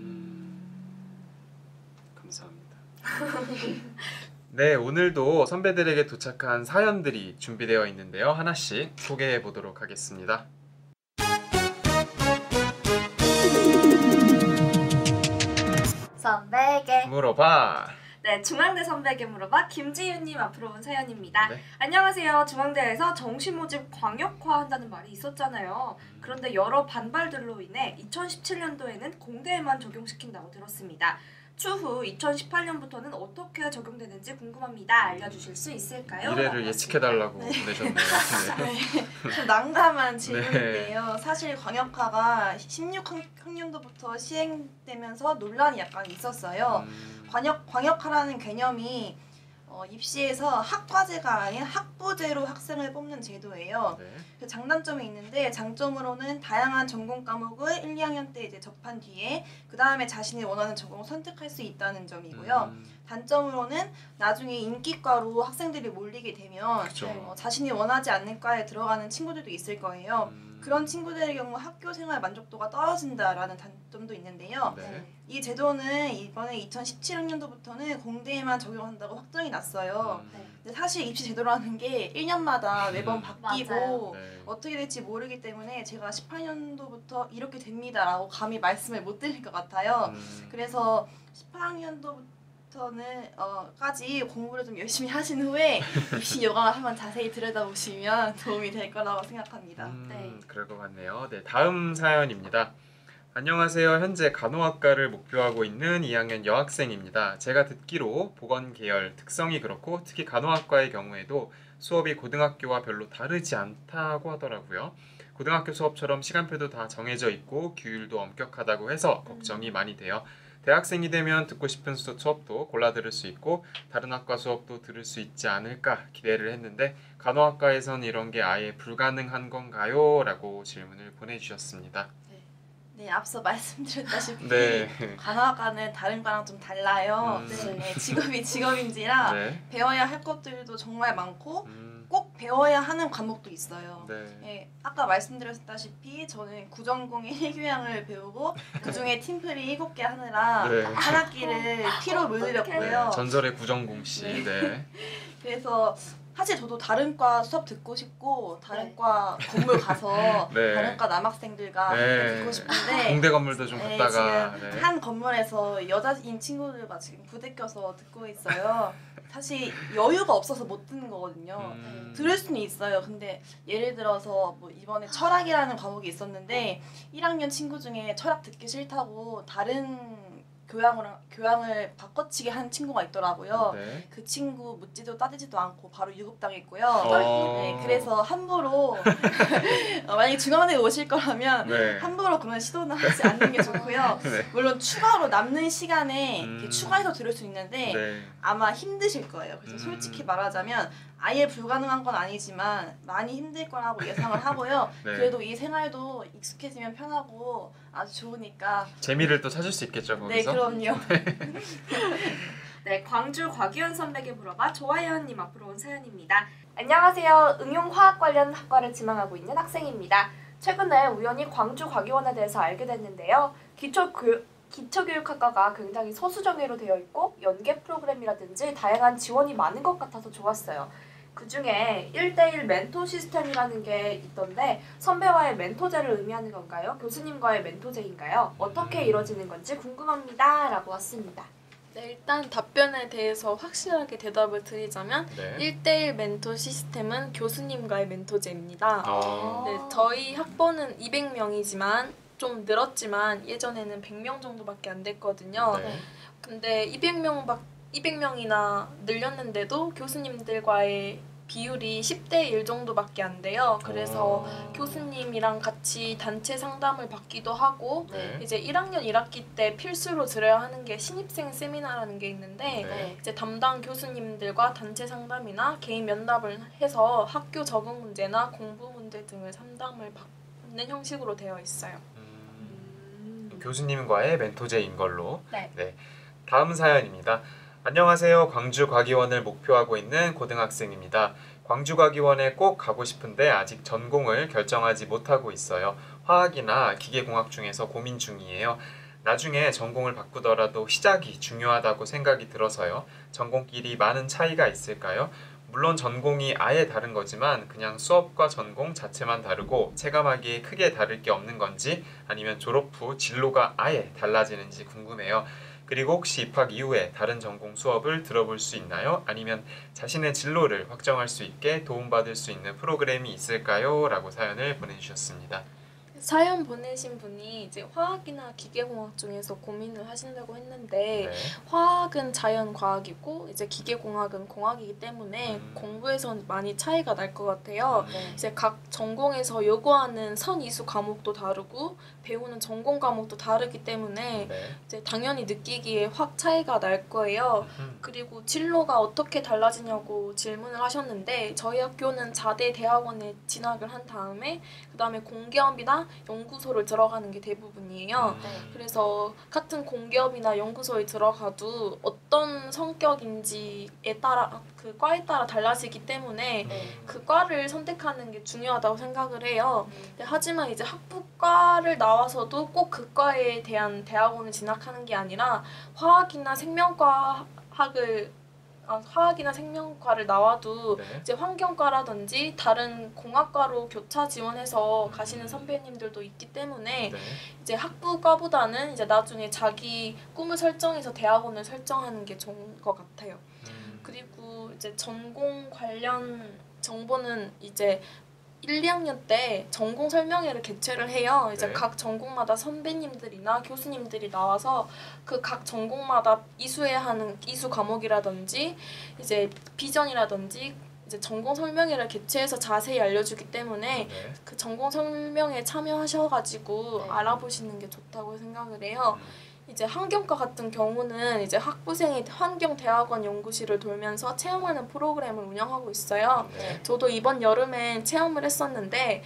감사합니다. 네, 오늘도 선배들에게 도착한 사연들이 준비되어 있는데요. 하나씩 소개해 보도록 하겠습니다. 선배에게. 물어봐. 네, 중앙대 선배에게 물어봐 김지윤님 앞으로 온 사연입니다. 네. 안녕하세요. 중앙대에서 정시 모집 광역화한다는 말이 있었잖아요. 그런데 여러 반발들로 인해 2017년도에는 공대에만 적용시킨다고 들었습니다. 추후 2018년부터는 어떻게 적용되는지 궁금합니다. 알려주실 수 있을까요? 미래를 예측해달라고 보내셨네요. 네. 좀 난감한 질문인데요. 사실 광역화가 16학년도부터 시행되면서 논란이 약간 있었어요. 광역화라는 개념이 입시에서 학과제가 아닌 학부제로 학생을 뽑는 제도예요. 네. 그 장단점이 있는데 장점으로는 다양한 전공 과목을 1, 2학년 때 이제 접한 뒤에 그 다음에 자신이 원하는 전공을 선택할 수 있다는 점이고요. 단점으로는 나중에 인기과로 학생들이 몰리게 되면 그렇죠. 자신이 원하지 않는 과에 들어가는 친구들도 있을 거예요. 그런 친구들의 경우 학교 생활 만족도가 떨어진다라는 단점도 있는데요. 네. 이 제도는 이번에 2017학년도부터는 공대에만 적용한다고 확정이 났어요. 근데 사실 입시 제도라는 게 1년마다 매번 바뀌고 네. 어떻게 될지 모르기 때문에 제가 18년도부터 이렇게 됩니다라고 감히 말씀을 못 드릴 것 같아요. 그래서 18년도부터는 까지 공부를 좀 열심히 하신 후에 입시 요강을 한번 자세히 들여다보시면 도움이 될 거라고 생각합니다. 네. 그럴 것 같네요. 네, 다음 사연입니다. 안녕하세요. 현재 간호학과를 목표하고 있는 2학년 여학생입니다. 제가 듣기로 보건 계열 특성이 그렇고 특히 간호학과의 경우에도 수업이 고등학교와 별로 다르지 않다고 하더라고요. 고등학교 수업처럼 시간표도 다 정해져 있고 규율도 엄격하다고 해서 걱정이 많이 돼요. 대학생이 되면 듣고 싶은 수업도 골라 들을 수 있고 다른 학과 수업도 들을 수 있지 않을까 기대를 했는데 간호학과에선 이런 게 아예 불가능한 건가요? 라고 질문을 보내주셨습니다. 네, 앞서 말씀드렸다시피 네. 간호학과는 다른 과랑 좀 달라요. 네, 직업이 직업인지라 네. 배워야 할 것들도 정말 많고 꼭 배워야 하는 과목도 있어요. 네. 네, 아까 말씀드렸다시피 저는 구전공의 1교양을 배우고 그중에 팀플이 7개 하느라 네. 한 학기를 피로 물들였고요. 네, 전설의 구정공 씨. 네. 네. 그래서 사실 저도 다른 과 수업 듣고 싶고 다른 과 건물 가서 네. 다른 과 남학생들과 네. 듣고 싶은데 공대 건물도 좀 네, 갔다가. 지금 네. 한 건물에서 여자인 친구들과 지금 부대껴서 듣고 있어요. 사실 여유가 없어서 못 듣는 거거든요. 들을 수는 있어요. 근데 예를 들어서 뭐 이번에 철학이라는 과목이 있었는데 1학년 친구 중에 철학 듣기 싫다고 다른 교양을 바꿔치기 한 친구가 있더라고요. 네. 그 친구 묻지도 따지지도 않고 바로 유급당했고요. 네, 그래서 함부로 만약에 중앙대에 오실 거라면 네. 함부로 그런 시도는 하지 않는 게 좋고요. 네. 물론 추가로 남는 시간에 이렇게 추가해서 들을 수 있는데 네. 아마 힘드실 거예요. 그래서 솔직히 말하자면 아예 불가능한 건 아니지만 많이 힘들 거라고 예상을 하고요. 네. 그래도 이 생활도 익숙해지면 편하고 아주 좋으니까 재미를 또 찾을 수 있겠죠, 네, 거기서. 그럼요. 네, 광주 곽유연 선배에게 물어봐 조아연님 앞으로 온 사연입니다. 안녕하세요. 응용화학 관련 학과를 지망하고 있는 학생입니다. 최근에 우연히 광주 곽유원에 대해서 알게 됐는데요. 기초교육학과가 굉장히 소수정예로 되어 있고 연계 프로그램이라든지 다양한 지원이 많은 것 같아서 좋았어요. 그 중에 1대1 멘토 시스템이라는 게 있던데 선배와의 멘토제를 의미하는 건가요? 교수님과의 멘토제인가요? 어떻게 이루어지는 건지 궁금합니다. 라고 왔습니다. 네, 일단 답변에 대해서 확실하게 대답을 드리자면 네. 1대1 멘토 시스템은 교수님과의 멘토제입니다. 아. 네, 저희 학번은 200명이지만 좀 늘었지만 예전에는 100명 정도밖에 안 됐거든요. 네. 근데 200명이나 늘렸는데도 교수님들과의 비율이 10대 1 정도밖에 안 돼요. 그래서 교수님이랑 같이 단체 상담을 받기도 하고 네. 이제 1학년 1학기 때 필수로 들어야 하는 게 신입생 세미나라는 게 있는데 네. 이제 담당 교수님들과 단체 상담이나 개인 면담을 해서 학교 적응 문제나 공부 문제 등을 상담을 받는 형식으로 되어 있어요. 교수님과의 멘토제인 걸로. 네. 다음 사연입니다. 안녕하세요. 광주과기원을 목표하고 있는 고등학생입니다. 광주과기원에 꼭 가고 싶은데 아직 전공을 결정하지 못하고 있어요. 화학이나 기계공학 중에서 고민 중이에요. 나중에 전공을 바꾸더라도 시작이 중요하다고 생각이 들어서요. 전공끼리 많은 차이가 있을까요? 물론 전공이 아예 다른 거지만 그냥 수업과 전공 자체만 다르고 체감하기에 크게 다를 게 없는 건지 아니면 졸업 후 진로가 아예 달라지는지 궁금해요. 그리고 혹시 입학 이후에 다른 전공 수업을 들어볼 수 있나요? 아니면 자신의 진로를 확정할 수 있게 도움받을 수 있는 프로그램이 있을까요? 라고 사연을 보내주셨습니다. 사연 보내신 분이 이제 화학이나 기계공학 중에서 고민을 하신다고 했는데 네. 화학은 자연과학이고 이제 기계공학은 공학이기 때문에 공부에선 많이 차이가 날 것 같아요. 이제 각 전공에서 요구하는 선이수 과목도 다르고 배우는 전공 과목도 다르기 때문에 네. 이제 당연히 느끼기에 확 차이가 날 거예요. 그리고 진로가 어떻게 달라지냐고 질문을 하셨는데 저희 학교는 자대 대학원에 진학을 한 다음에 그 다음에 공기업이나 연구소를 들어가는 게 대부분이에요. 그래서 같은 공기업이나 연구소에 들어가도 어떤 성격인지에 따라 그 과에 따라 달라지기 때문에 그 과를 선택하는 게 중요하다고 생각을 해요. 하지만 이제 학부과를 나와서도 꼭 그 과에 대한 대학원을 진학하는 게 아니라 화학이나 생명과를 나와도 네. 이제 환경과라든지 다른 공학과로 교차 지원해서 가시는 선배님들도 있기 때문에 네. 이제 학부과보다는 이제 나중에 자기 꿈을 설정해서 대학원을 설정하는 게 좋은 것 같아요. 그리고 이제 전공 관련 정보는 이제 1, 2학년 때 전공 설명회를 개최를 해요. 이제 네. 각 전공마다 선배님들이나 교수님들이 나와서 그 각 전공마다 이수해야 하는 이수 과목이라든지 이제 비전이라든지 이제 전공 설명회를 개최해서 자세히 알려주기 때문에 네. 그 전공 설명회에 참여하셔가지고 알아보시는 게 좋다고 생각을 해요. 이제 환경과 같은 경우는 이제 학부생이 환경대학원 연구실을 돌면서 체험하는 프로그램을 운영하고 있어요. 네. 저도 이번 여름에 체험을 했었는데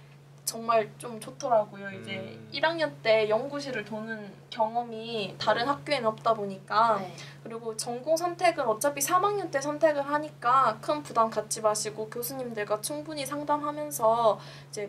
정말 좀 좋더라고요. 이제 1학년 때 연구실을 도는 경험이 다른 학교에는 없다 보니까 그리고 전공 선택을 어차피 3학년 때 선택을 하니까 큰 부담 갖지 마시고 교수님들과 충분히 상담하면서 이제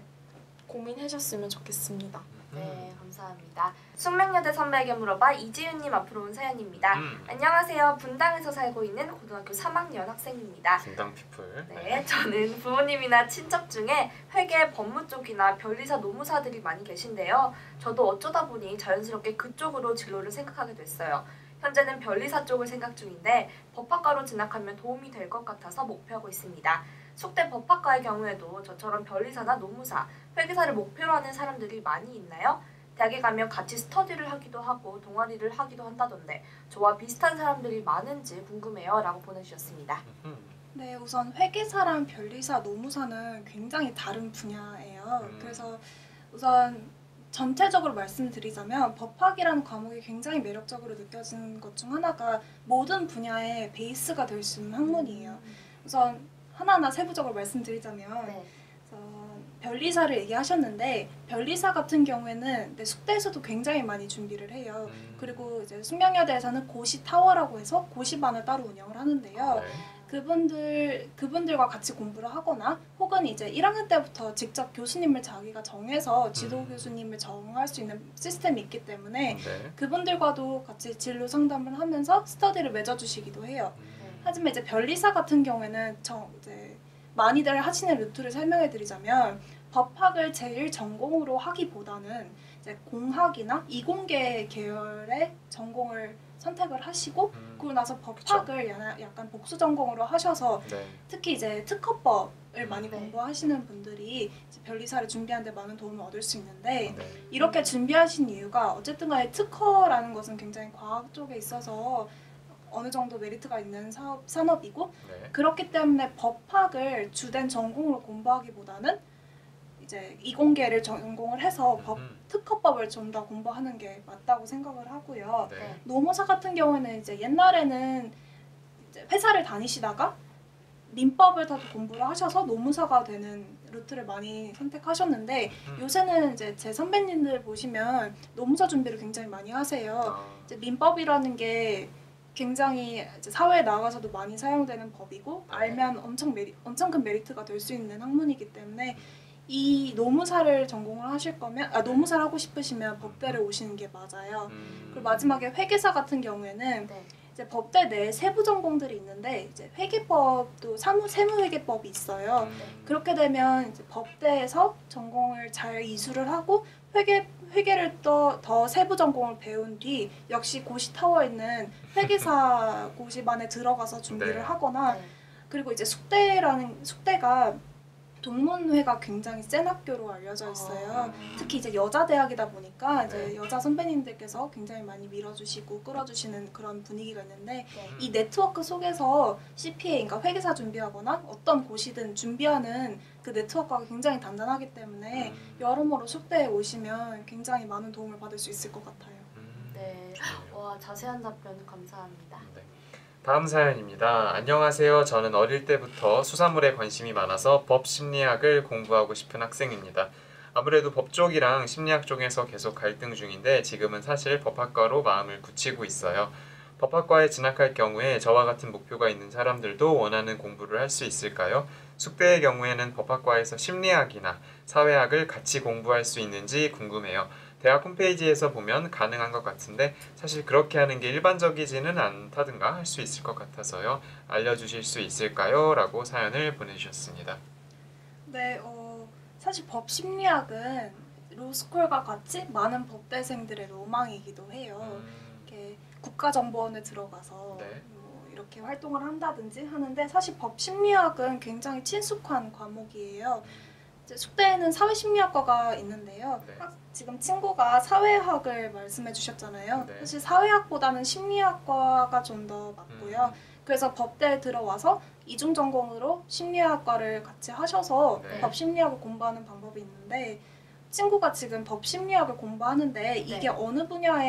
고민하셨으면 좋겠습니다. 네, 감사합니다. 숙명여대 선배에게 물어봐 이지윤님 앞으로 온 사연입니다. 안녕하세요. 분당에서 살고 있는 고등학교 3학년 학생입니다. 분당 피플. 네, 저는 부모님이나 친척 중에 회계, 법무 쪽이나 변리사, 노무사들이 많이 계신데요. 저도 어쩌다 보니 자연스럽게 그쪽으로 진로를 생각하게 됐어요. 현재는 변리사 쪽을 생각 중인데 법학과로 진학하면 도움이 될 것 같아서 목표하고 있습니다. 숙대 법학과의 경우에도 저처럼 변리사나 노무사, 회계사를 목표로 하는 사람들이 많이 있나요? 대학에 가면 같이 스터디를 하기도 하고 동아리를 하기도 한다던데 저와 비슷한 사람들이 많은지 궁금해요. 라고 보내주셨습니다. 네, 우선 회계사랑 변리사, 노무사는 굉장히 다른 분야예요. 그래서 우선 전체적으로 말씀드리자면 법학이라는 과목이 굉장히 매력적으로 느껴지는 것 중 하나가 모든 분야의 베이스가 될 수 있는 학문이에요. 우선 하나하나 세부적으로 말씀드리자면 변리사를 얘기하셨는데 변리사 같은 경우에는 숙대에서도 굉장히 많이 준비를 해요. 그리고 이제 숙명여대에서는 고시 타워라고 해서 고시반을 따로 운영을 하는데요. 그분들과 같이 공부를 하거나 혹은 이제 1학년 때부터 직접 교수님을 자기가 정해서 지도 교수님을 정할 수 있는 시스템이 있기 때문에 그분들과도 같이 진로 상담을 하면서 스터디를 맺어주시기도 해요. 하지만 이제 변리사 같은 경우에는 이제 많이들 하시는 루트를 설명해 드리자면 법학을 제일 전공으로 하기보다는 이제 공학이나 이공계 계열의 전공을 선택을 하시고 그러고 나서 법학을 약간 복수 전공으로 하셔서 네. 특히 이제 특허법을 많이 네. 공부하시는 분들이 이제 변리사를 준비하는 데 많은 도움을 얻을 수 있는데 네. 이렇게 준비하신 이유가 어쨌든 간에 특허라는 것은 굉장히 과학 쪽에 있어서 어느 정도 메리트가 있는 산업이고 네. 그렇기 때문에 법학을 주된 전공으로 공부하기보다는 이제 이공계를 전공을 해서 특허법을 좀 더 공부하는 게 맞다고 생각을 하고요. 네. 노무사 같은 경우에는 이제 옛날에는 이제 회사를 다니시다가 민법을 더 공부를 하셔서 노무사가 되는 루트를 많이 선택하셨는데 요새는 이제 제 선배님들 보시면 노무사 준비를 굉장히 많이 하세요. 아, 이제 민법이라는 게 굉장히 이제 사회에 나가서도 많이 사용되는 법이고 알면 엄청 큰 메리트가 될 수 있는 학문이기 때문에 이 노무사를 전공을 하실 거면 노무사를 하고 싶으시면 법대를 오시는 게 맞아요. 그리고 마지막에 회계사 같은 경우에는 네. 이제 법대 내에 세부 전공들이 있는데 이제 회계법도 세무회계법이 있어요. 그렇게 되면 이제 법대에서 전공을 잘 이수를 하고 회계를 더 세부 전공을 배운 뒤 역시 고시 타워 있는 회계사 고시반에 들어가서 준비를 네. 하거나 네. 그리고 이제 숙대가 동문회가 굉장히 센 학교로 알려져 있어요. 특히 이제 여자 대학이다 보니까 이제 여자 선배님들께서 굉장히 많이 밀어주시고 끌어주시는 그런 분위기가 있는데 네. 이 네트워크 속에서 CPA, 그러니까 회계사 준비하거나 어떤 고시든 준비하는 그 네트워크가 굉장히 단단하기 때문에 여러모로 숙대에 오시면 굉장히 많은 도움을 받을 수 있을 것 같아요. 네. 와, 자세한 답변 감사합니다. 네. 다음 사연입니다. 안녕하세요. 저는 어릴 때부터 수사물에 관심이 많아서 법 심리학을 공부하고 싶은 학생입니다. 아무래도 법 쪽이랑 심리학 쪽에서 계속 갈등 중인데 지금은 사실 법학과로 마음을 굳히고 있어요. 법학과에 진학할 경우에 저와 같은 목표가 있는 사람들도 원하는 공부를 할 수 있을까요? 숙대의 경우에는 법학과에서 심리학이나 사회학을 같이 공부할 수 있는지 궁금해요. 대학 홈페이지에서 보면 가능한 것 같은데 사실 그렇게 하는 게 일반적이지는 않다든가 할 수 있을 것 같아서요. 알려주실 수 있을까요? 라고 사연을 보내주셨습니다. 네, 사실 법 심리학은 로스쿨과 같이 많은 법대생들의 로망이기도 해요. 이렇게 국가정보원에 들어가서 네. 뭐 이렇게 활동을 한다든지 하는데 사실 법 심리학은 굉장히 친숙한 과목이에요. 이제 숙대에는 사회심리학과가 있는데요. 네. 지금 친구가 사회학을 말씀해 주셨잖아요. 네. 사실 사회학보다는 심리학과가 좀 더 맞고요. 그래서 법대에 들어와서 이중 전공으로 심리학과를 같이 하셔서 네. 법 심리학을 공부하는 방법이 있는데 친구가 지금 법 심리학을 공부하는데 이게 어느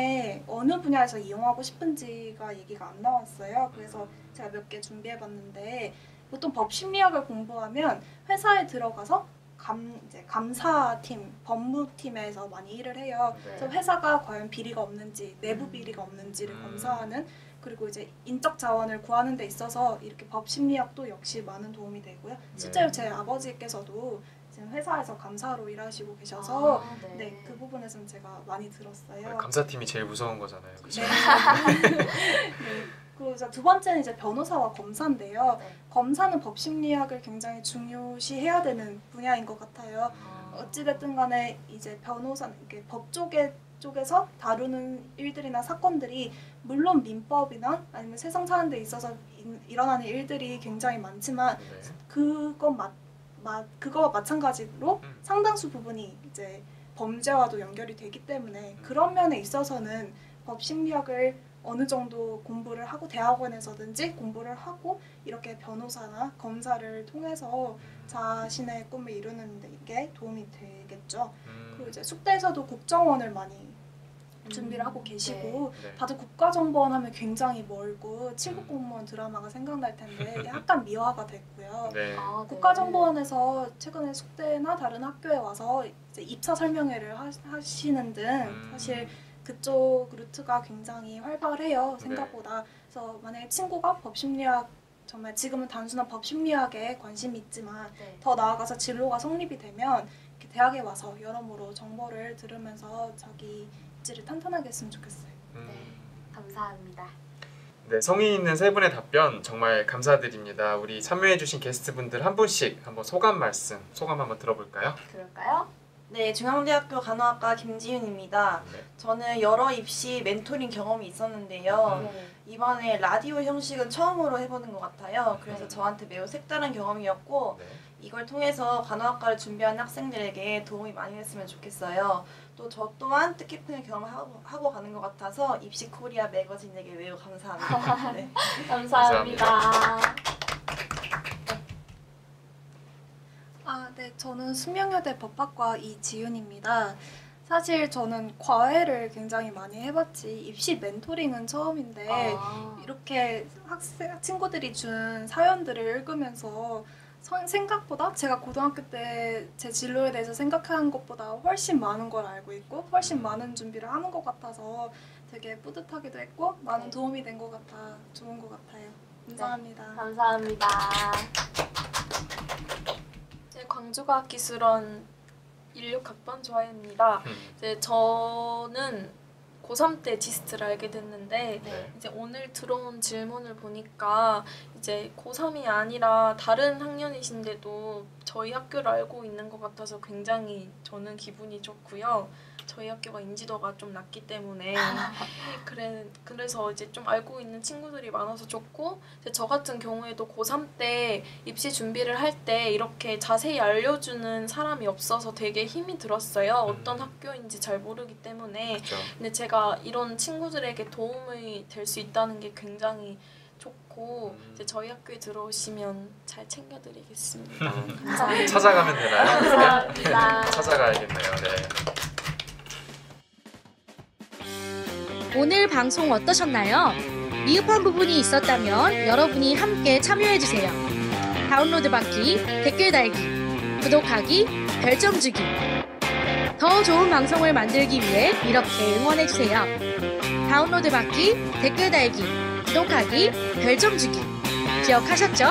분야에서 이용하고 싶은지가 얘기가 안 나왔어요. 그래서 제가 몇 개 준비해 봤는데 보통 법 심리학을 공부하면 회사에 들어가서 이제 감사팀, 법무팀에서 많이 일을 해요. 네. 그래서 회사가 과연 비리가 없는지, 내부 비리가 없는지를 검사하는 그리고 이제 인적 자원을 구하는 데 있어서 이렇게 법 심리학도 역시 많은 도움이 되고요. 실제로 제 아버지께서도 지금 회사에서 감사로 일하시고 계셔서 네, 그 부분에서는 제가 많이 들었어요. 감사팀이 제일 무서운 거잖아요. 그렇죠? 네. 그리고 이제 두 번째는 이제 변호사와 검사인데요. 네. 검사는 법 심리학을 굉장히 중요시해야 되는 분야인 것 같아요. 어찌됐든 간에 이제 변호사, 이렇게 법 쪽에서 다루는 일들이나 사건들이 물론 민법이나 아니면 세상 사는 데 있어서 일어나는 일들이 굉장히 많지만 네. 그거와 마찬가지로 상당수 부분이 이제 범죄와도 연결이 되기 때문에 그런 면에 있어서는 법 심리학을 어느 정도 공부를 하고 대학원에서든지 공부를 하고 이렇게 변호사나 검사를 통해서 자신의 꿈을 이루는 데 도움이 되겠죠. 그리고 이제 숙대에서도 국정원을 많이 준비를 하고 계시고 네. 다들 국가정보원 하면 굉장히 멀고 7급 공무원 드라마가 생각날 텐데 약간 미화가 됐고요. 네. 국가정보원에서 최근에 숙대나 다른 학교에 와서 이제 입사 설명회를 하시는 등 사실 그쪽 루트가 굉장히 활발해요, 생각보다. 그래서 만약에 친구가 법심리학 정말 지금은 단순한 법심리학에 관심이 있지만 더 나아가서 진로가 성립이 되면 이렇게 대학에 와서 여러모로 정보를 들으면서 자기 입지를 탄탄하게 했으면 좋겠어요. 감사합니다. 네, 성의 있는 세 분의 답변 정말 감사드립니다. 우리 참여해주신 게스트분들 한 분씩 한번 소감 한번 들어볼까요? 그럴까요? 네, 중앙대학교 간호학과 김지윤입니다. 네. 저는 여러 입시 멘토링 경험이 있었는데요. 이번에 라디오 형식은 처음으로 해보는 것 같아요. 그래서 저한테 매우 색다른 경험이었고 네. 이걸 통해서 간호학과를 준비하는 학생들에게 도움이 많이 됐으면 좋겠어요. 또 저 또한 뜻깊은 경험을 하고 가는 것 같아서 입시 코리아 매거진에게 매우 감사합니다. 네. 감사합니다. 네, 저는 수명여대 법학과 이지윤입니다. 사실 저는 과외를 굉장히 많이 해봤지 입시 멘토링은 처음인데 이렇게 친구들이 준 사연들을 읽으면서 생각보다 제가 고등학교 때 제 진로에 대해서 생각한 것보다 훨씬 많은 걸 알고 있고 훨씬 많은 준비를 하는 것 같아서 되게 뿌듯하기도 했고 많은 도움이 된 것 같아 좋은 것 같아요. 감사합니다. 감사합니다. 네, 광주과학기술원 16학번 조아연입니다. 이제 저는 고3 때 지스트를 알게 됐는데 네. 이제 오늘 들어온 질문을 보니까 이제 고3이 아니라 다른 학년이신데도 저희 학교를 알고 있는 것 같아서 굉장히 저는 기분이 좋고요. 저희 학교가 인지도가 좀 낮기 때문에 그래서 이제 좀 알고 있는 친구들이 많아서 좋고 이제 저 같은 경우에도 고3 때 입시 준비를 할 때 이렇게 자세히 알려주는 사람이 없어서 되게 힘이 들었어요. 어떤 학교인지 잘 모르기 때문에. 그렇죠. 근데 제가 이런 친구들에게 도움이 될 수 있다는 게 굉장히 좋고 이제 저희 학교에 들어오시면 잘 챙겨드리겠습니다. 감사합니다. 찾아가면 되나요? 감사합니다. 찾아가야겠네요. 네. 오늘 방송 어떠셨나요? 미흡한 부분이 있었다면 여러분이 함께 참여해주세요. 다운로드 받기, 댓글 달기, 구독하기, 별점 주기. 더 좋은 방송을 만들기 위해 이렇게 응원해주세요. 다운로드 받기, 댓글 달기, 구독하기, 별점 주기. 기억하셨죠?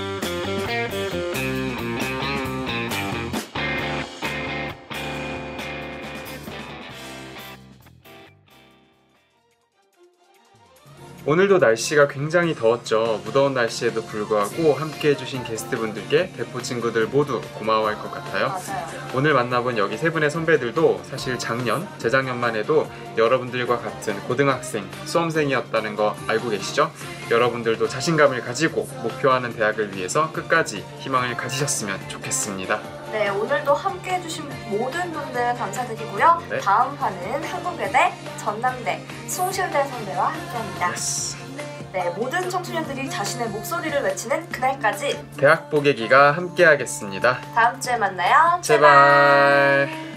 오늘도 날씨가 굉장히 더웠죠. 무더운 날씨에도 불구하고 함께 해주신 게스트분들께 대포 친구들 모두 고마워할 것 같아요. 맞아요. 오늘 만나본 여기 세 분의 선배들도 사실 작년, 재작년만 해도 여러분들과 같은 고등학생, 수험생이었다는 거 알고 계시죠? 여러분들도 자신감을 가지고 목표하는 대학을 위해서 끝까지 희망을 가지셨으면 좋겠습니다. 네, 오늘도 함께 해주신 모든 분들 감사드리고요. 네. 다음 판은 한국외대, 전남대, 숭실대 선배와 함께합니다. 네, 모든 청소년들이 자신의 목소리를 외치는 그날까지 대학 보객이가 함께하겠습니다. 다음 주에 만나요. 제발.